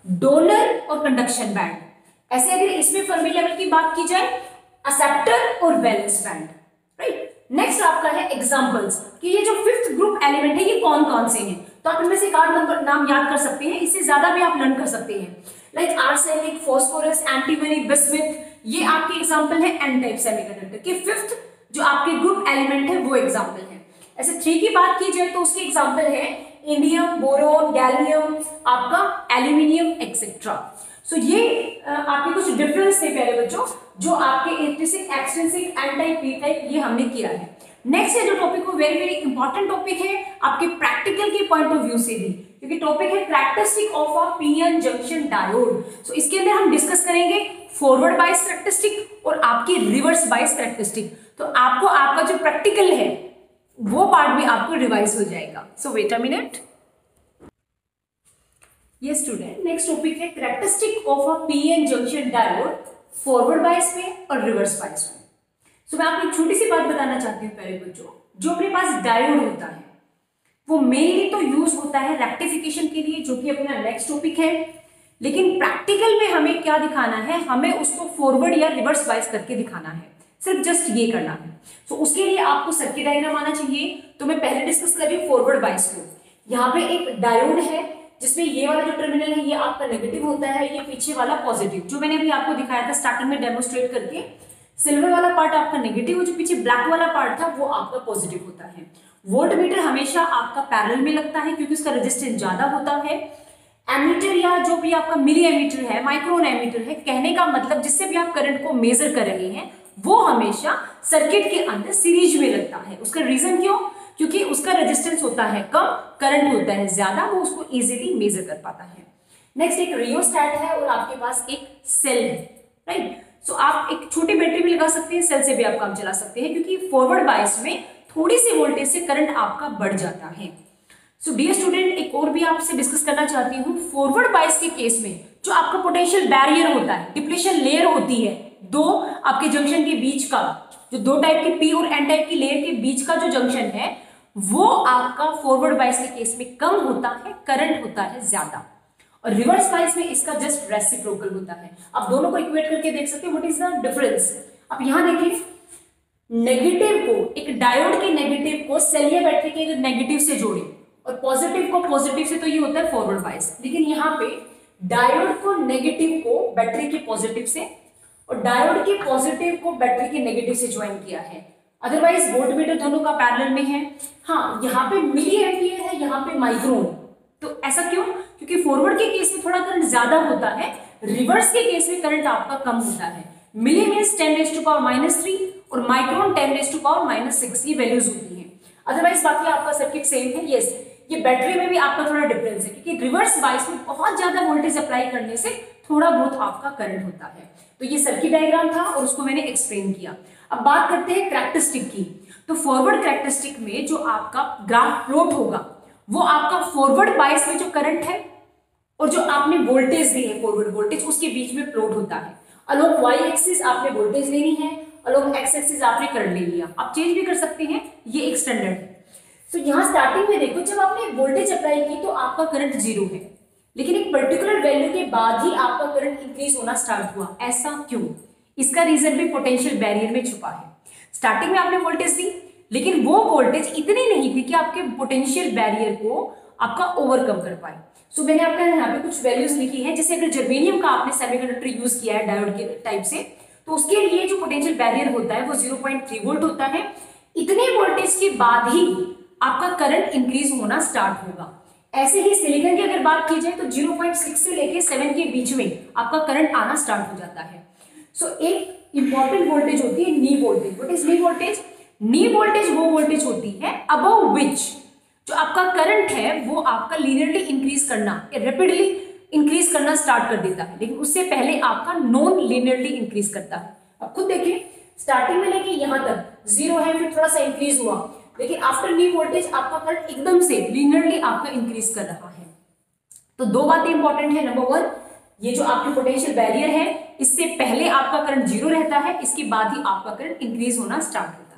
डोनर और कंडक्शन बैंड। ऐसे अगर इसमें फर्मी लेवल की बात की जाए एक्सेप्टर और वैलेंस बैंड, राइट। नेक्स्ट आपका है एग्जांपल्स कि ये जो फिफ्थ ग्रुप एलिमेंट है ये कौन कौन से हैं। तो आप इनमें से एक आठ नंबर नाम याद कर सकते हैं, इससे ज्यादा भी आप लर्न कर सकते हैं, like arsenic, phosphorus, antimony, bismuth. ये आपके एग्जांपल है एन टाइप सेमीकंडक्टर के फिफ्थ जो आपके ग्रुप एलिमेंट है वो एग्जांपल है। ऐसे थ्री की बात की जाए तो उसके एग्जांपल है इंडियम, बोरोन, गैलियम, आपका एल्यूमिनियम एक्सेट्रा। सो ये आपके कुछ डिफरेंस थे प्यारे बच्चों जो आपके intrinsic, extrinsic, N type, P type ये हमने किया है। नेक्स्ट है जो टॉपिक वो वेरी वेरी इंपॉर्टेंट टॉपिक है आपके प्रैक्टिकल के पॉइंट ऑफ व्यू से भी, क्योंकि टॉपिक है characteristic of a PN junction diode. So इसके अंदर हम डिस्कस करेंगे फॉरवर्ड बायस कैरेक्टरिस्टिक और आपकी रिवर्स बायस कैरेक्टरिस्टिक। तो आपको आपका जो प्रैक्टिकल है वो पार्ट भी आपको रिवाइज हो जाएगा। So wait a minute. ये स्टूडेंट नेक्स्ट टॉपिक है characteristic of a PN junction diode, forward bias में और रिवर्स बायस में। सो so, मैं आपको एक छोटी सी बात बताना चाहती हूँ प्यारे बच्चों, जो अपने पास डायोड होता है वो मेनली तो यूज होता है रेक्टिफिकेशन के लिए, जो कि अपना नेक्स्ट टॉपिक है। लेकिन प्रैक्टिकल में हमें क्या दिखाना है, हमें उसको फॉरवर्ड या रिवर्स बायस करके दिखाना है, सिर्फ जस्ट ये करना है। सो so, उसके लिए आपको सर्किट डायग्राम आना चाहिए। तो मैं पहले डिस्कस कर रही हूँ फॉरवर्ड बायस को। यहाँ पे एक डायोड है जिसमें ये वाला जो टर्मिनल है ये आपका नेगेटिव होता है, ये पीछे वाला पॉजिटिव, जो मैंने अभी आपको दिखाया था स्टार्टिंग में डेमोस्ट्रेट करके। सिल्वर वाला पार्ट आपका नेगेटिव, जो पीछे ब्लैक वाला पार्ट था वो आपका पॉजिटिव होता है। वोल्टमीटर हमेशा आपका पैरेलल में लगता है क्योंकि उसका रेजिस्टेंस ज्यादा होता है। एमीटर या जो भी आपका मिली एमीटर है, माइक्रोन एमीटर है, कहने का मतलब जिससे भी आप करंट को मेजर कर रहे हैं वो हमेशा सर्किट के अंदर सीरीज में लगता है। उसका रीजन क्यों, क्योंकि उसका रेजिस्टेंस होता है कम, करंट होता है ज्यादा, वो उसको इजीली मेजर कर पाता है। नेक्स्ट एक रियोस्टैट है और आपके पास एक सेल है, राइट। सो आप एक छोटी बैटरी भी लगा सकते हैं, सेल से भी आप काम चला सकते हैं, क्योंकि फॉरवर्ड बायस में थोड़ी सी वोल्टेज से करंट आपका बढ़ जाता है। सो डियर स्टूडेंट, एक और भी आपसे डिस्कस करना चाहती हूँ, फॉरवर्ड बायस के केस में जो आपका पोटेंशियल बैरियर होता है, डिप्लेशन लेयर होती है, दो आपके जंक्शन के बीच का, जो दो टाइप की पी और एन टाइप की लेयर के बीच का जो जंक्शन है, वो आपका फॉरवर्ड बायस के केस में कम होता है, करंट होता है ज्यादा, और रिवर्स बायस में इसका जस्ट रेसिप्रोकल होता है। आप दोनों को इक्वेट करके देख सकते हो, व्हाट इज द डिफरेंस। अब यहां देखिए, नेगेटिव को, एक डायोड के नेगेटिव को सेल या बैटरी के नेगेटिव से जोड़े और पॉजिटिव को पॉजिटिव से, तो ये होता है फॉरवर्ड बायस। लेकिन यहाँ पे डायोड को नेगेटिव को बैटरी के पॉजिटिव से और डायोड के पॉजिटिव को बैटरी के नेगेटिव से ज्वाइन किया है, अदरवाइज वोल्टमीटर दोनों का पैरेलल में है। हाँ, यहाँ पे मिली एम्पियर है, यहाँ पे माइक्रोन। तो ऐसा क्यों? क्योंकि फॉरवर्ड के केस में थोड़ा करंट ज्यादा होता है, रिवर्स के केस में करंट आपका कम होता है। Milli means ten raise to power minus three और micron ten raise to power minus six, ये वैल्यूज होती है। अदरवाइज बाकी आपका सर्किट सेम है। यस, ये बैटरी में भी आपका थोड़ा डिफरेंस है, क्योंकि रिवर्स बायस में बहुत ज्यादा वोल्टेज अप्लाई करने से थोड़ा बहुत आपका करंट होता है। तो ये सर्किट डायग्राम था और उसको मैंने एक्सप्लेन किया। अब बात करते हैं कैरेक्टरिस्टिक की। तो फॉरवर्ड कैरेक्टरिस्टिक में जो आपका ग्राफ प्लॉट होगा, वो आपका फॉरवर्ड बायस में जो करंट है और जो आपने वोल्टेज दी है, फॉरवर्ड वोल्टेज, उसके बीच में प्लॉट होता है। अलोंग वाई एक्सिस आपने वोल्टेज लेनी है, अलोंग एक्स एक्सिस आपने करंट ले लिया। आप चेंज भी कर सकते हैं, ये एक स्टैंडर्ड है। तो यहाँ स्टार्टिंग में देखो, जब आपने वोल्टेज अप्लाई की तो आपका करंट जीरो है, लेकिन एक पर्टिकुलर वैल्यू के बाद ही आपका करंट इंक्रीज होना स्टार्ट हुआ। ऐसा क्यों? इसका रीजन भी पोटेंशियल बैरियर में छुपा है। स्टार्टिंग में आपने वोल्टेज दी, लेकिन वो वोल्टेज इतनी नहीं थी कि आपके पोटेंशियल बैरियर को आपका ओवरकम कर पाए। सो मैंने आपका यहाँ पे कुछ वैल्यूज लिखी है, जैसे अगर जर्मेनियम का आपने सेमीकंडक्टर यूज किया है डायोड के टाइप से, तो उसके लिए जो पोटेंशियल बैरियर होता है वो ज़ीरो पॉइंट थ्री वोल्ट होता है। इतने वोल्टेज के बाद ही आपका करंट इंक्रीज होना स्टार्ट होगा। ऐसे ही सिलिकॉन की अगर बात की जाए तो ज़ीरो पॉइंट सिक्स से लेके सेवन के बीच में आपका करंट आना स्टार्ट हो जाता है। सो so, एक इंपॉर्टेंट वोल्टेज होती है knee voltage. What is knee voltage? Knee voltage वो वोल्टेज होती है अबव विच जो आपका करंट है वो आपका लीनियरली इंक्रीज करना, रैपिडली इंक्रीज करना स्टार्ट कर देता है, लेकिन उससे पहले आपका नॉन लीनियरली इंक्रीज करता है। अब खुद देखिए, स्टार्टिंग में लेके यहां तक जीरो है, फिर थोड़ा सा इंक्रीज हुआ, लेकिन आफ्टर नी वोल्टेज आपका करंट एकदम से लीनियरली आपका इंक्रीज कर रहा है। तो दो बातें इंपॉर्टेंट है। नंबर वन, ये जो आपकी पोटेंशियल बैरियर है, इससे पहले आपका करंट जीरो रहता है, इसके बाद ही आपका करंट इंक्रीज होना स्टार्ट होता है।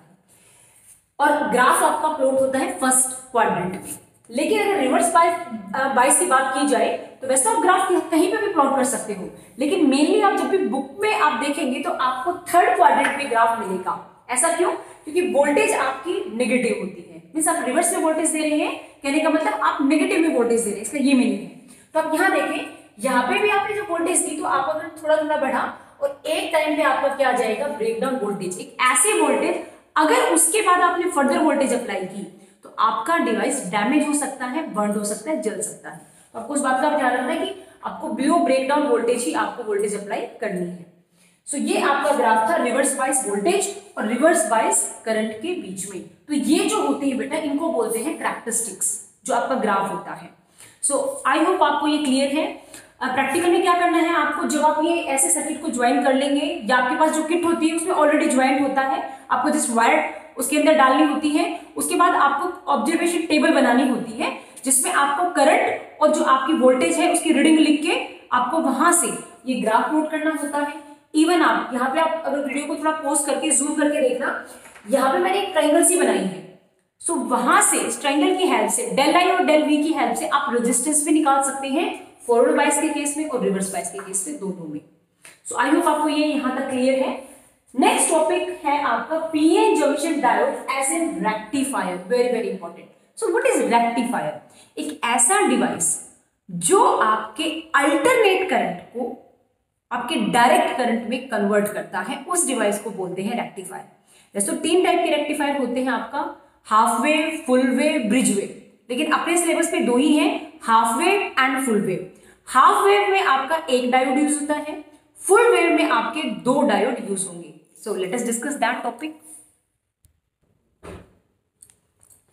और ग्राफ आपका प्लॉट होता है फर्स्ट क्वाड्रेंट में। लेकिन अगर रिवर्स बायस की बात की जाए तो वैसे आप ग्राफ कहीं पे भी प्लॉट कर सकते हो, लेकिन मेनली आप जब भी बुक में आप देखेंगे तो आपको थर्ड क्वाड्रेंट में ग्राफ मिलेगा। ऐसा क्यों? क्योंकि वोल्टेज आपकी नेगेटिव होती है, मींस आप रिवर्स में वोल्टेज दे रहे हैं, कहने का मतलब आप नेगेटिव में वोल्टेज दे रहे हैं, इसका ये मीनिंग है। तो आप यहाँ देखें, यहाँ पे भी आपने जो वोल्टेज दी तो आपका करंट थोड़ा थोड़ा बढ़ा और एक टाइम पे आपका क्या आ जाएगा, ब्रेकडाउन वोल्टेज। एक ऐसे वोल्टेज अगर उसके बाद आपने फर्दर वोल्टेज अप्लाई की तो आपका डिवाइस डैमेज हो सकता है, बर्न हो सकता है, जल सकता है। तो आपको उस बात का ध्यान रखना है कि आपको बिलो ब्रेकडाउन वोल्टेज ही आपको वोल्टेज अप्लाई करनी है। सो so, ये आपका ग्राफ था रिवर्स बायस वोल्टेज और रिवर्स बायस करंट के बीच में। तो ये जो होती है बेटा, इनको बोलते हैं कैरेक्टरिस्टिक्स, जो आपका ग्राफ होता है। सो आई होप आपको ये क्लियर है। प्रैक्टिकल uh, में क्या करना है आपको, जब आप ये ऐसे सर्किट को ज्वाइन कर लेंगे या आपके पास जो किट होती है उसमें ऑलरेडी ज्वाइन होता है, आपको जस्ट वायर उसके अंदर डालनी होती है। उसके बाद आपको ऑब्जर्वेशन टेबल बनानी होती है, जिसमें आपको करंट और जो आपकी वोल्टेज है उसकी रीडिंग लिख के आपको वहां से ये ग्राफ नोट करना होता है। इवन आप यहाँ पे, आप अगर वीडियो को थोड़ा पॉज करके जूम करके देखना, यहाँ पे मैंने एक ट्राइंगल सी बनाई है। सो so, वहां से इस ट्राइंगल की हेल्प से, डेल आई और डेल वी की हेल्प से आप रेजिस्टेंस भी निकाल सकते हैं, फॉरवर्ड बायस के केस में और रिवर्स बायस के केस में, दोनों में। सो आई होप आपको ये यहां तक क्लियर है। नेक्स्ट टॉपिक है आपका PN junction diode as an rectifier, very very important. So what is rectifier? एक ऐसा डिवाइस जो आपके अल्टरनेट करंट को आपके डायरेक्ट करंट में कन्वर्ट करता है, उस डिवाइस को बोलते हैं रेक्टिफायर। वैसे तो तीन टाइप के रेक्टिफायर होते हैं आपका, half wave, full wave, bridge wave, लेकिन अपने सिलेबस पे दो ही हैं, half wave and full wave. Half wave में आपका एक डायोड यूज होता है, फुल वेव में आपके दो डायोड यूज होंगे। So let us discuss that topic.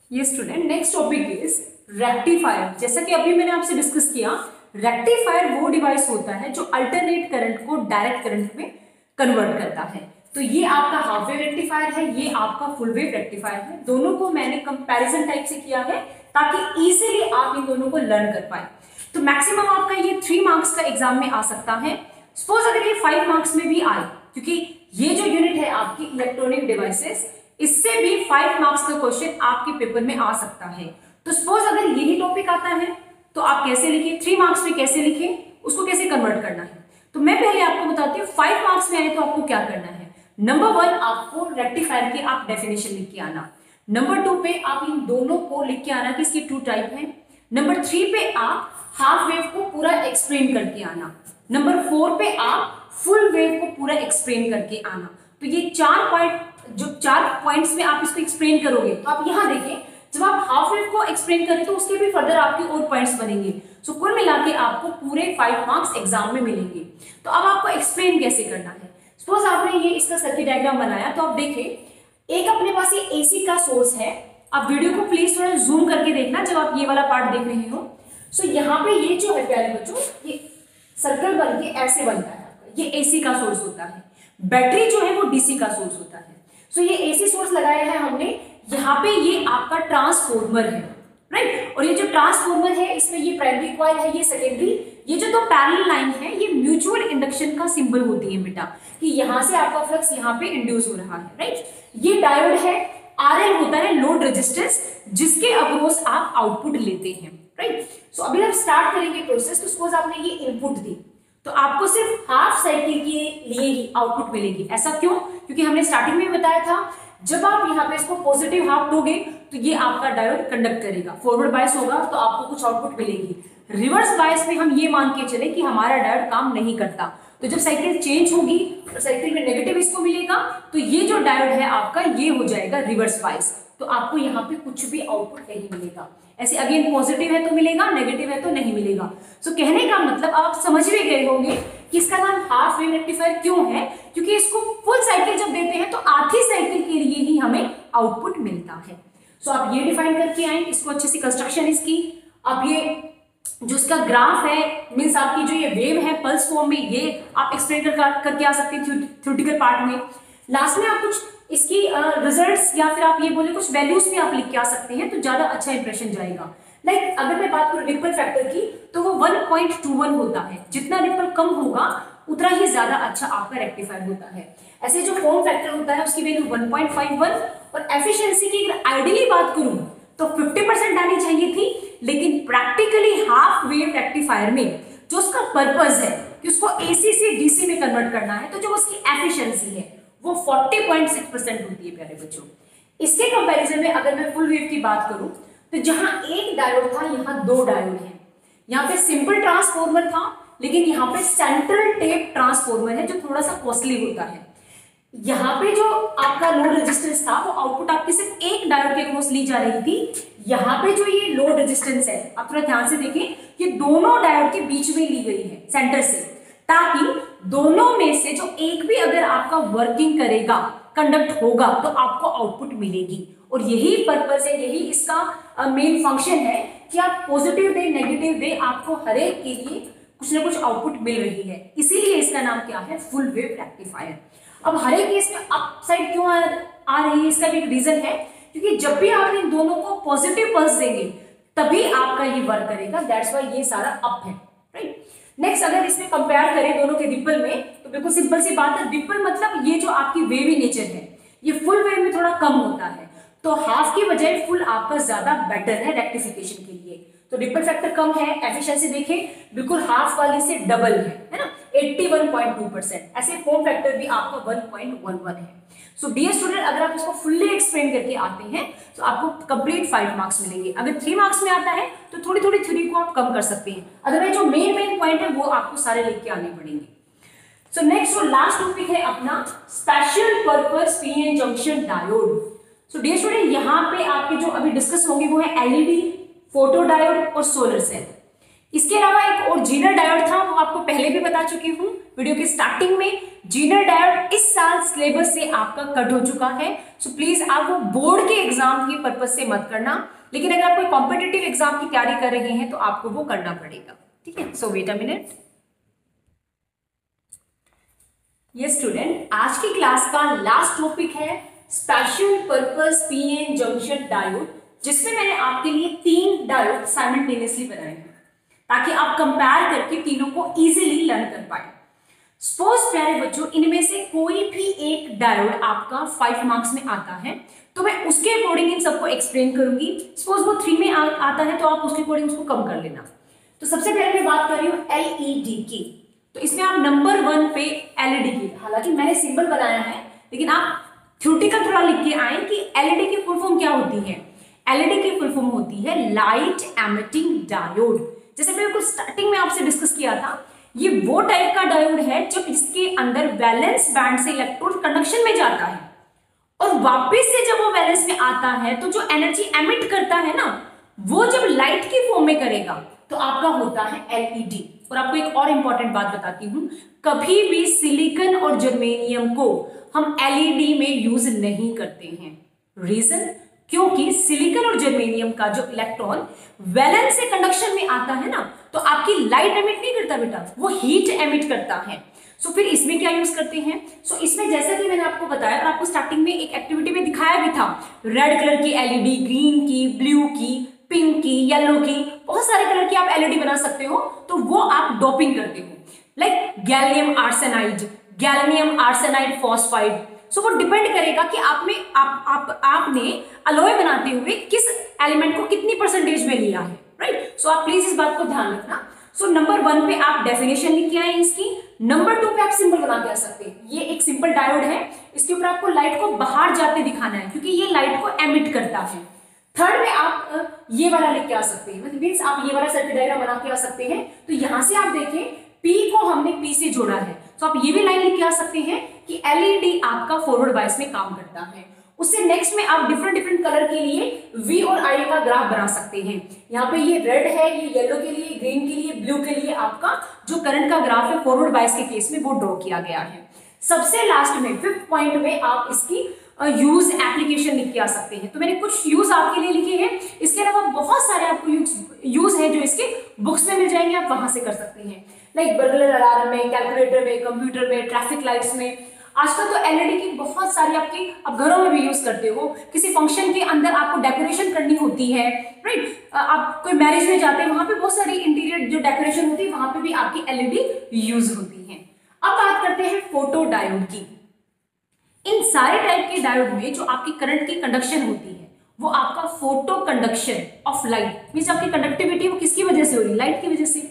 ये student next topic is rectifier. जैसा कि अभी मैंने आपसे डिस्कस किया, रेक्टिफायर वो डिवाइस होता है जो अल्टरनेट करंट को डायरेक्ट करंट में कन्वर्ट करता है। तो ये आपका हाफ वेव रेक्टिफायर है, ये आपका फुल वेव रेक्टिफायर है। दोनों को मैंने कंपैरिजन टाइप से किया है ताकि इजीली आप इन दोनों को लर्न कर पाए। तो मैक्सिमम आपका ये थ्री मार्क्स का एग्जाम में आ सकता है। सपोज अगर ये फाइव मार्क्स में भी आए, क्योंकि ये जो यूनिट है आपकी इलेक्ट्रॉनिक डिवाइसेस, इससे भी फाइव मार्क्स का क्वेश्चन आपके पेपर में आ सकता है। तो सपोज अगर यही टॉपिक आता है तो आप कैसे लिखें, थ्री मार्क्स में कैसे लिखें, उसको कैसे कन्वर्ट करना है। तो मैं पहले आपको बताती हूँ, फाइव मार्क्स में आए तो आपको क्या करना है। नंबर वन, आपको रेक्टिफायर की आप डेफिनेशन लिख के आना। नंबर टू पे आप इन दोनों को लिख के आना कि इसके टू टाइप हैं। नंबर थ्री पे आप हाफ वेव को पूरा एक्सप्लेन करके आना। नंबर फोर पे आप फुल वेव को पूरा एक्सप्लेन करके आना। तो ये चार पॉइंट, जो चार पॉइंट्स में आप इसको एक्सप्लेन करोगे, तो आप यहाँ देखें, जब आप हाफ वेव को एक्सप्लेन करें तो उसके भी फर्दर आपके और पॉइंट्स बनेंगे। सो कुल मिला के आपको पूरे फाइव मार्क्स एग्जाम में मिलेंगे। तो अब आपको एक्सप्लेन कैसे करना है। सपोज आपने ये इसका सर्किट डायग्राम बनाया, तो आप देखें, एक अपने पास ये एसी का सोर्स है। आप वीडियो को प्लीज थोड़ा जूम करके देखना जब आप ये वाला पार्ट देख रहे हो। सो यहाँ पे ये जो है प्यारे बच्चों, ये सर्कल बन के ऐसे बनता है, ये एसी का सोर्स होता है। बैटरी जो है वो डीसी का सोर्स होता है। सो ये एसी सोर्स लगाया है हमने, यहाँ पे ये आपका ट्रांसफॉर्मर है, राइट। और ये जो ट्रांसफॉर्मर है, इसमें ये प्राइमरी कॉइल है, ये सेकेंडरी। ये जो दो पैरेलल लाइन है, ये म्यूचुअल इंडक्शन का सिंबल होती है बेटा, कि यहाँ से आपका फ्लक्स यहाँ पे इंड्यूस हो रहा है, राइट। ये डायोड है, आरएल होता है लोड रेजिस्टेंस, जिसके अक्रॉस आप आउटपुट लेते हैं, राइट। सो अभी हम स्टार्ट करेंगे प्रोसेस। तो सपोज आपने ये इनपुट दी, तो आपको सिर्फ हाफ साइकिल के लिए ही आउटपुट मिलेगी। ऐसा क्यों? क्योंकि हमने स्टार्टिंग में बताया था, जब आप यहाँ पे इसको पॉजिटिव हाफ दोगे तो ये आपका डायोड कंडक्ट करेगा, फॉरवर्ड बायस होगा तो आपको कुछ आउटपुट मिलेगी। रिवर्स बायस में हम ये मान के चले कि हमारा डायोड काम नहीं करता, तो जब साइकिल चेंज होगी तो साइकिल में नेगेटिव इसको मिलेगा, तो ये जो डायोड है आपका ये हो जाएगा रिवर्स बायस। तो आपको यहाँ पे कुछ भी आउटपुट नहीं मिलेगा। ऐसे अगेन पॉजिटिव है तो मिलेगा, नेगेटिव है तो नहीं मिलेगा। सो so, कहने का मतलब आप समझ भी गए होंगे कि इसका नाम हाफ वेव रेक्टिफायर क्यों है, क्योंकि इसको फुल साइकिल जब देते हैं तो आधी साइकिल के लिए ही हमें आउटपुट मिलता है। सो so, आप ये डिफाइन करके आए, इसको अच्छे से कंस्ट्रक्शन इसकी। अब ये जो इसका ग्राफ है, मीन्स आपकी जो ये वेव है पल्स फॉर्म में, ये आप एक्सप्लेन कर, करके आ सकते हैं थ्योरेटिकल पार्ट में। लास्ट में आप कुछ इसकी रिजल्ट्स uh, या फिर आप ये बोले कुछ वैल्यूज भी आप लिख के आ सकते हैं, तो ज्यादा अच्छा इंप्रेशन जाएगा। लाइक like, अगर मैं बात करूं रिपल फैक्टर की, तो वो वन पॉइंट टू वन होता है। जितना रिपल कम होगा उतना ही ज्यादा अच्छा आपका रेक्टिफायर होता है। ऐसे जो फॉर्म फैक्टर होता है उसकी value one point five one, और एफिशिएंसी की अगर आइडियली बात करूं तो फिफ्टी परसेंट आनी चाहिए थी, लेकिन प्रैक्टिकली हाफ वेव रेक्टिफायर में जो उसका पर्पस है कि उसको एसी से डीसी में कन्वर्ट करना है, तो जो उसकी एफिशिएंसी है वो फोर्टी पॉइंट सिक्स परसेंट होती है प्यारे बच्चों। इसके कंपैरिजन में अगर मैं फुल वेव की बात करूं, तो जहां एक डायोड था, यहाँ दो डायोड हैं। यहाँ पे सिंपल ट्रांसफॉर्मर था, लेकिन यहाँ पे सेंट्रल टेप ट्रांसफॉर्मर है जो थोड़ा सा कॉस्टली होता है। यहाँ पे जो आपका लोड रेजिस्टेंस था वो आउटपुट आपकी सिर्फ एक डायोड के क्रॉस ली जा रही थी। यहाँ पे जो ये लोड रेजिस्टेंस है, आप थोड़ा ध्यान से देखें, ये दोनों डायोड के बीच में ली गई है सेंटर से, ताकि दोनों में से जो एक भी अगर आपका वर्किंग करेगा, कंडक्ट होगा, तो आपको आउटपुट मिलेगी। और यही पर्पस है, यही इसका मेन फंक्शन है कि आप पॉजिटिव दे नेगेटिव दे, आपको हर एक के लिए कुछ ना कुछ आउटपुट मिल रही है। इसीलिए इसका नाम क्या है, फुल वेव रेक्टिफायर। अब हर एक केस में अप साइड क्यों आ, आ रही है, इसका भी एक रीजन है, क्योंकि जब भी आप इन दोनों को पॉजिटिव पल्स देंगे तभी आपका ये वर्क करेगा। दैट्स व्हाई ये सारा अप है, राइट। नेक्स्ट अगर इसमें कंपेयर करें दोनों के रिपल में, तो बिल्कुल सिंपल सी बात है, रिपल मतलब ये जो आपकी वेवी नेचर है, ये फुल वेव में थोड़ा कम होता है, तो हाफ की बजाय फुल आपका ज्यादा बेटर है रेक्टिफिकेशन के लिए। तो रिपल फैक्टर कम है, एफिशिएंसी देखें बिल्कुल हाफ वाले से डबल है, है ना, eighty one point two percent. ऐसे फॉर्म फैक्टर भी आपका वन पॉइंट वन वन है। सो डियर स्टूडेंट, अगर आप इसको फुल्ली एक्सप्लेन करके आते हैं तो आपको कंप्लीट फाइव मार्क्स मिलेंगे। अगर थ्री मार्क्स में आता है तो थोड़ी थोड़ी थ्योरी को आप कम कर सकते हैं, अदरवाइज जो मेन मेन पॉइंट है वो आपको सारे लेके आने पड़ेंगे। सो नेक्स्ट और लास्ट टॉपिक है अपना special purpose PN junction diode. So dear student, यहाँ पे आपके जो अभी डिस्कस होंगे वो है एलईडी, फोटो डायोड और सोलर सेल। इसके अलावा एक और जीनर डायोड था, वो आपको पहले भी बता चुकी हूँ, वीडियो के स्टार्टिंग में जीनर डायोड इस साल सिलेबस से आपका कट हो चुका है, सो प्लीज आप वो बोर्ड के एग्जाम के पर्पज से मत करना, लेकिन अगर आप कोई कॉम्पिटिटिव एग्जाम की तैयारी कर रहे हैं तो आपको वो करना पड़ेगा, ठीक है। So wait a minute. ये स्टूडेंट, आज की क्लास का लास्ट टॉपिक है special purpose PN junction diode, जिसमें मैंने आपके लिए तीन डायोड साइमल्टेनियसली बनाए हैं ताकि आप कंपेयर करके तीनों को इजीली लर्न कर पाए। सपोज प्यारे बच्चों, इनमें से कोई भी एक डायोड आपका फाइव मार्क्स में आता है तो मैं उसके अकॉर्डिंग इन सबको एक्सप्लेन करूंगी। सपोज वो थ्री में आ, आता है तो आप उसके अकॉर्डिंग उसको कम कर लेना। तो सबसे पहले मैं बात कर रही हूँ एलईडी की, तो इसमें आप नंबर वन पे एलईडी की, हालांकि मैंने सिंबल बनाया है लेकिन आप थ्योरेटिकल थोड़ा लिख के आए कि एलईडी की फुल फॉर्म क्या होती है। एलईडी की फुल फॉर्म होती है लाइट एमिटिंग डायोड। जैसे मैंने कुछ स्टार्टिंग में आपसे डिस्कस किया था, ये वो टाइप का डायोड है जब इसके अंदर वैलेंस बैंड से इलेक्ट्रॉन कंडक्शन में जाता है और वापस से जब वो वैलेंस में आता है तो जो एनर्जी एमिट करता है ना, वो जब लाइट की फॉर्म में करेगा तो आपका होता है एलईडी। और आपको एक और इंपॉर्टेंट बात बताती हूं, कभी भी सिलिकॉन और जर्मेनियम को हम एलईडी में यूज नहीं करते हैं। रीजन, क्योंकि सिलिकॉन और जर्मेनियम का जो इलेक्ट्रॉन वैलेंस से कंडक्शन में आता है ना, तो आपकी लाइट एमिट नहीं करता बेटा, वो हीट एमिट करता है। सो so, फिर इसमें क्या यूज करते हैं। सो so, इसमें जैसा कि मैंने आपको बताया और आपको स्टार्टिंग में एक एक्टिविटी में दिखाया भी था, रेड कलर की एलईडी, ग्रीन की, ब्लू की, पिंक की, येलो की, बहुत सारे कलर की आप एलईडी बना सकते हो। तो वो आप डोपिंग करते हो, like gallium arsenide, gallium arsenide phosphide. So वो डिपेंड करेगा कि आप में आप, आप आपने अलॉय बनाते हुए किस एलिमेंट को कितनी परसेंटेज में लिया है, राइट। सो आप प्लीज इस बात को ध्यान रखना। सो नंबर वन पे आप डेफिनेशन लिख के आए इसकी, नंबर टू पे आप सिंबल बना के आ सकते हैं। ये एक सिंपल डायोड है, इसके ऊपर आपको लाइट को बाहर जाते दिखाना है क्योंकि ये लाइट को एमिट करता है। थर्ड में आप ये वाला लिख के आ सकते हैं, मतलब मींस आप ये वाला सर्किट डायग्राम बना के आ सकते हैं। तो यहां से आप देखें P को हमने P से जोड़ा है, तो आप ये भी लाइन लिख के आ सकते हैं कि एलईडी आपका फॉरवर्ड बायस में काम करता है। उससे नेक्स्ट में आप डिफरेंट डिफरेंट कलर के लिए V और I का ग्राफ बना सकते हैं। यहाँ पे ये रेड है, ये येलो के लिए, ग्रीन के लिए, ब्लू के लिए आपका जो करंट का ग्राफ है फॉरवर्ड बायस के केस में वो ड्रॉ किया गया है। सबसे लास्ट में फिफ्थ पॉइंट में आप इसकी यूज एप्लीकेशन लिख के आ सकते हैं। तो मैंने कुछ यूज आपके लिए लिखे हैं, इसके अलावा बहुत सारे आपको यूज यूज है जो इसके बुक्स में मिल जाएंगे, आप वहां से कर सकते हैं, लाइक बर्गलर अलार्म में, कैलकुलेटर में, कंप्यूटर में, ट्रैफिक लाइट्स में। आजकल तो एलईडी की बहुत सारी आपकी आप घरों में भी यूज करते हो, किसी फंक्शन के अंदर आपको डेकोरेशन करनी होती है, राइट। आप कोई मैरिज में जाते हैं, वहां पे बहुत सारी इंटीरियर जो डेकोरेशन होती है वहां पे भी आपकी एलईडी यूज होती है। अब बात करते हैं फोटो डायोड की। इन सारे टाइप के डायोड में जो आपकी करंट की कंडक्शन होती है वो आपका photo conduction of light, means आपकी कंडक्टिविटी वो किसकी वजह से हो रही है, लाइट की वजह से।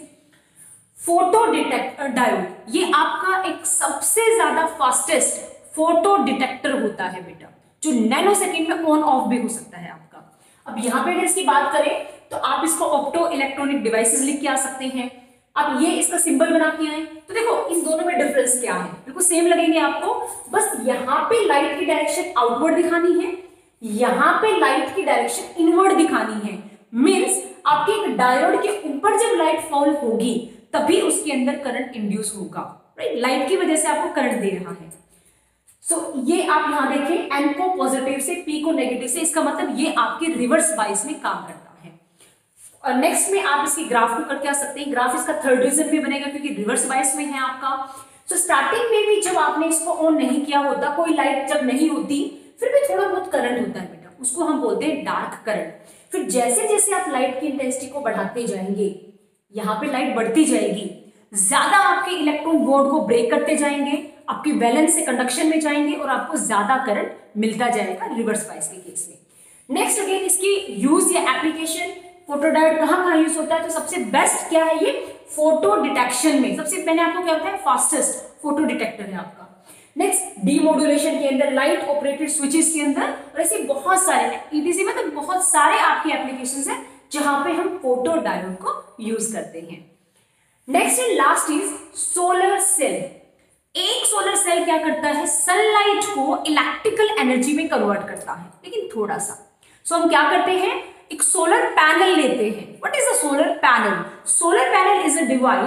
फोटो डिटेक्टर डायोड ये आपका एक सबसे ज्यादा फास्टेस्ट फोटो डिटेक्टर होता है बेटा, जो नैनो सेकेंड में ऑन ऑफ भी हो सकता है आपका। अब यहाँ पे अगर इसकी बात करें तो आप इसको ऑप्टो इलेक्ट्रॉनिक डिवाइसेस लिख के आ सकते हैं। अब ये इसका सिंबल बना के आए तो देखो इन दोनों में डिफरेंस क्या है, बिल्कुल सेम लगेंगे आपको, बस यहाँ पे लाइट की डायरेक्शन आउटवर्ड दिखानी है, यहाँ पे लाइट की डायरेक्शन इनवर्ड दिखानी है। मींस आपके एक डायोड के ऊपर जब लाइट फॉल होगी तभी उसके अंदर करंट इंड्यूस होगा, राइट, लाइट की वजह से आपको करंट दे रहा है। सो so, ये आप यहां देखें, एन को पॉजिटिव से, पी को नेगेटिव से, इसका मतलब ये आपके रिवर्स बायस में काम करता है। और नेक्स्ट में आप इसकी ग्राफ को करके आ सकते हैं। ग्राफ इसका थर्ड रीजन में बनेगा क्योंकि रिवर्स बायस में है आपका। सो so, स्टार्टिंग में भी जब आपने इसको ऑन नहीं किया होता, कोई लाइट जब नहीं होती, फिर भी थोड़ा बहुत करंट होता है बेटा, उसको हम बोलते हैं डार्क करंट। फिर जैसे जैसे आप लाइट की इंटेंसिटी को बढ़ाते जाएंगे, यहाँ पे लाइट बढ़ती जाएगी, ज्यादा आपके इलेक्ट्रॉन बोर्ड को ब्रेक करते जाएंगे, आपकी वैलेंस से कंडक्शन में जाएंगे और आपको ज्यादा करंट मिलता जाएगा रिवर्स बायस के केस में। नेक्स्ट अगेन इसकी यूज या एप्लीकेशन, फोटोडायोड कहाँ कहाँ यूज होता है, तो सबसे बेस्ट क्या है ये, फोटो डिटेक्शन में सबसे मैंने आपको क्या बताया, फास्टेस्ट फोटो डिटेक्टर है आपका। नेक्स्ट डीमोडुलेशन के अंदर, लाइट ऑपरेटेड स्विचेस के अंदर, और ऐसे बहुत सारे ईटीसी मतलब बहुत सारे आपके एप्लीकेशंस हैं जहां पे हम फोटो डायोड को यूज करते हैं। Next and last is solar cell. एक सोलर सेल क्या करता है, सनलाइट को इलेक्ट्रिकल एनर्जी में कन्वर्ट करता है, लेकिन थोड़ा सा। सो so, हम क्या करते हैं, एक सोलर पैनल लेते हैं। What is a solar panel? Solar panel is a device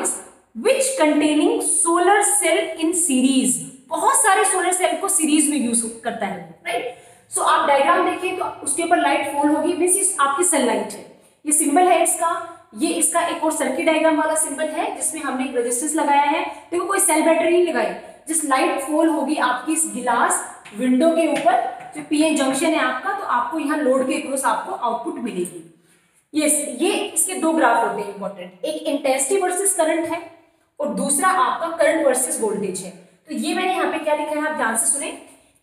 which containing solar cell in series, बहुत सारे सोलर सेल को सीरीज में यूज करता है, राइट। सो आप डायग्राम देखिए तो उसके ऊपर लाइट फॉल होगी, मींस आपकी सनलाइट है, ये सिंबल है इसका, ये इसका एक और सर्किट डायग्राम वाला सिंबल है जिसमें हमने एक रेजिस्टेंस लगाया है। देखो कोई सेल बैटरी नहीं लगाई, जिस लाइट फॉल होगी आपकी इस गिलास विंडो के ऊपर, जो पीएन जंक्शन है आपका, तो आपको यहाँ लोड के क्रॉस आपको आउटपुट मिलेगी। यस, ये इसके दो ग्राफ होते हैं इंपॉर्टेंट, एक इंटेंसिटी वर्सेस करंट है और दूसरा आपका करंट वर्सेस वोल्टेज है। तो ये मैंने यहाँ पे क्या लिखा है, आप ध्यान से सुने,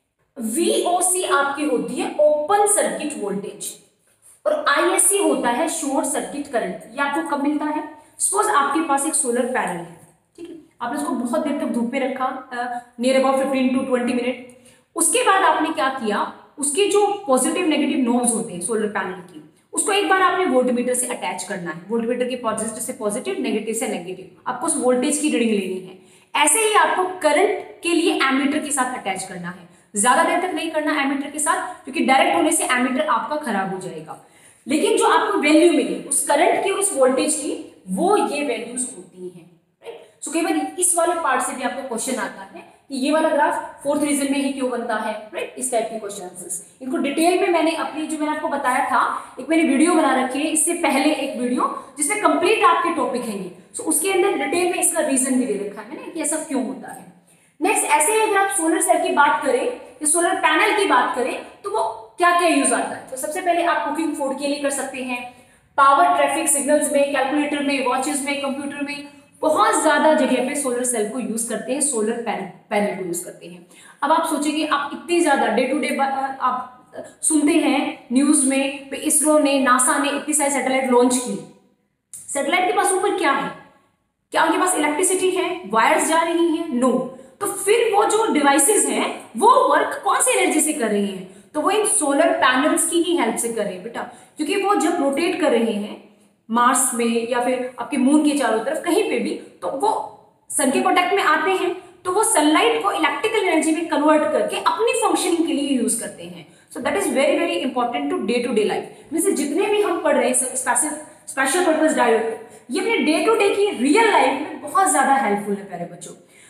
वीओसी आपकी होती है ओपन सर्किट वोल्टेज और आईएससी होता है शॉर्ट सर्किट करंट। ये आपको कब मिलता है, सपोज आपके पास एक सोलर पैनल है, ठीक है, आपने उसको बहुत देर तक धूप पे रखा, near about fifteen to twenty minute, उसके बाद आपने क्या किया, उसके जो पॉजिटिव नेगेटिव नोड्स होते हैं सोलर पैनल की, उसको एक बार आपने वोल्टमीटर से अटैच करना है, वोल्टमीटर के पॉजिटिव से पॉजिटिव, नेगेटिव से नेगेटिव, आपको उस वोल्टेज की रीडिंग लेनी है। ऐसे ही आपको करंट के लिए एमीटर के साथ अटैच करना है, ज्यादा देर तक नहीं करना एमीटर के साथ, क्योंकि डायरेक्ट होने से एमीटर आपका खराब हो जाएगा। लेकिन जो आपको वैल्यू मिली उस करंट की, उस वोल्टेज की, वो ये वैल्यूज होती हैं, राइट। सो कई बार इस वाले पार्ट से भी आपको क्वेश्चन आता है कि ये वाला ग्राफ फोर्थ रीजन में ही क्यों बनता है, राइट, इस टाइप के क्वेश्चंस। इनको डिटेल में मैंने अपनी, जो मैंने आपको बताया था, एक मैंने वीडियो बना रखी है इससे पहले, एक वीडियो जिसमें कंप्लीट आपके टॉपिक है ये, सो उसके अंदर डिटेल में इसका रीजन भी दे रखा है मैंने कि ऐसा क्यों होता है। नेक्स्ट, ऐसे ही अगर आप सोलर सेल की बात करें या सोलर पैनल की बात करें तो वो क्या क्या यूज आता है। तो सबसे पहले आप कुकिंग फूड के लिए कर सकते हैं, पावर ट्रैफिक सिग्नल्स में, कैलकुलेटर में, वॉचेस में, कंप्यूटर में, बहुत ज्यादा जगह पे सोलर सेल को यूज करते हैं, सोलर पैनल पैनल को यूज करते हैं। अब आप सोचेंगे, आप इतनी ज्यादा डे टू डे आप सुनते हैं न्यूज में, इसरो ने, नासा ने इतनी सारी सैटेलाइट लॉन्च की, सैटेलाइट के पास ऊपर क्या है, क्या उनके पास इलेक्ट्रिसिटी है, वायर्स जा रही हैं? नो। तो फिर वो जो डिवाइसेस हैं वो वर्क कौन सी एनर्जी से कर रही हैं? तो वो इन सोलर पैनल्स की ही हेल्प से कर रहे हैं बेटा, क्योंकि वो जब रोटेट कर रहे हैं मार्स में या फिर आपके मून के चारों तरफ कहीं पे भी, तो वो सन के कॉन्टेक्ट में आते हैं, तो वो सनलाइट को इलेक्ट्रिकल एनर्जी में कन्वर्ट करके अपनी फंक्शनिंग के लिए यूज करते हैं। So that is very very important to day to day life. Means जितने भी हम पढ़ रहे हैं स्पेशल पर्पस डायोड, ये अपने डे टू डे की रियल लाइफ में बहुत ज्यादा हेल्पफुल है प्यारे बच्चों।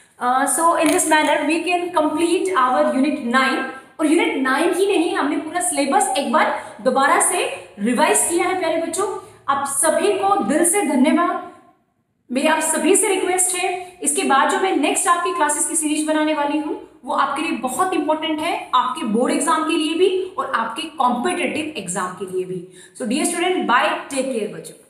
So in this manner we can complete our unit nine. और यूनिट नाइन ही नहीं, हमने पूरा सिलेबस एक बार दोबारा से रिवाइज किया है प्यारे बच्चों। आप सभी को दिल से धन्यवाद। मेरी आप सभी से रिक्वेस्ट है, इसके बाद जो मैं नेक्स्ट आपकी क्लासेस की सीरीज बनाने वाली हूँ वो आपके लिए बहुत इंपॉर्टेंट है, आपके बोर्ड एग्जाम के लिए भी और आपके कॉम्पिटिटिव एग्जाम के लिए भी। So dear student, bye, take care बच्चों।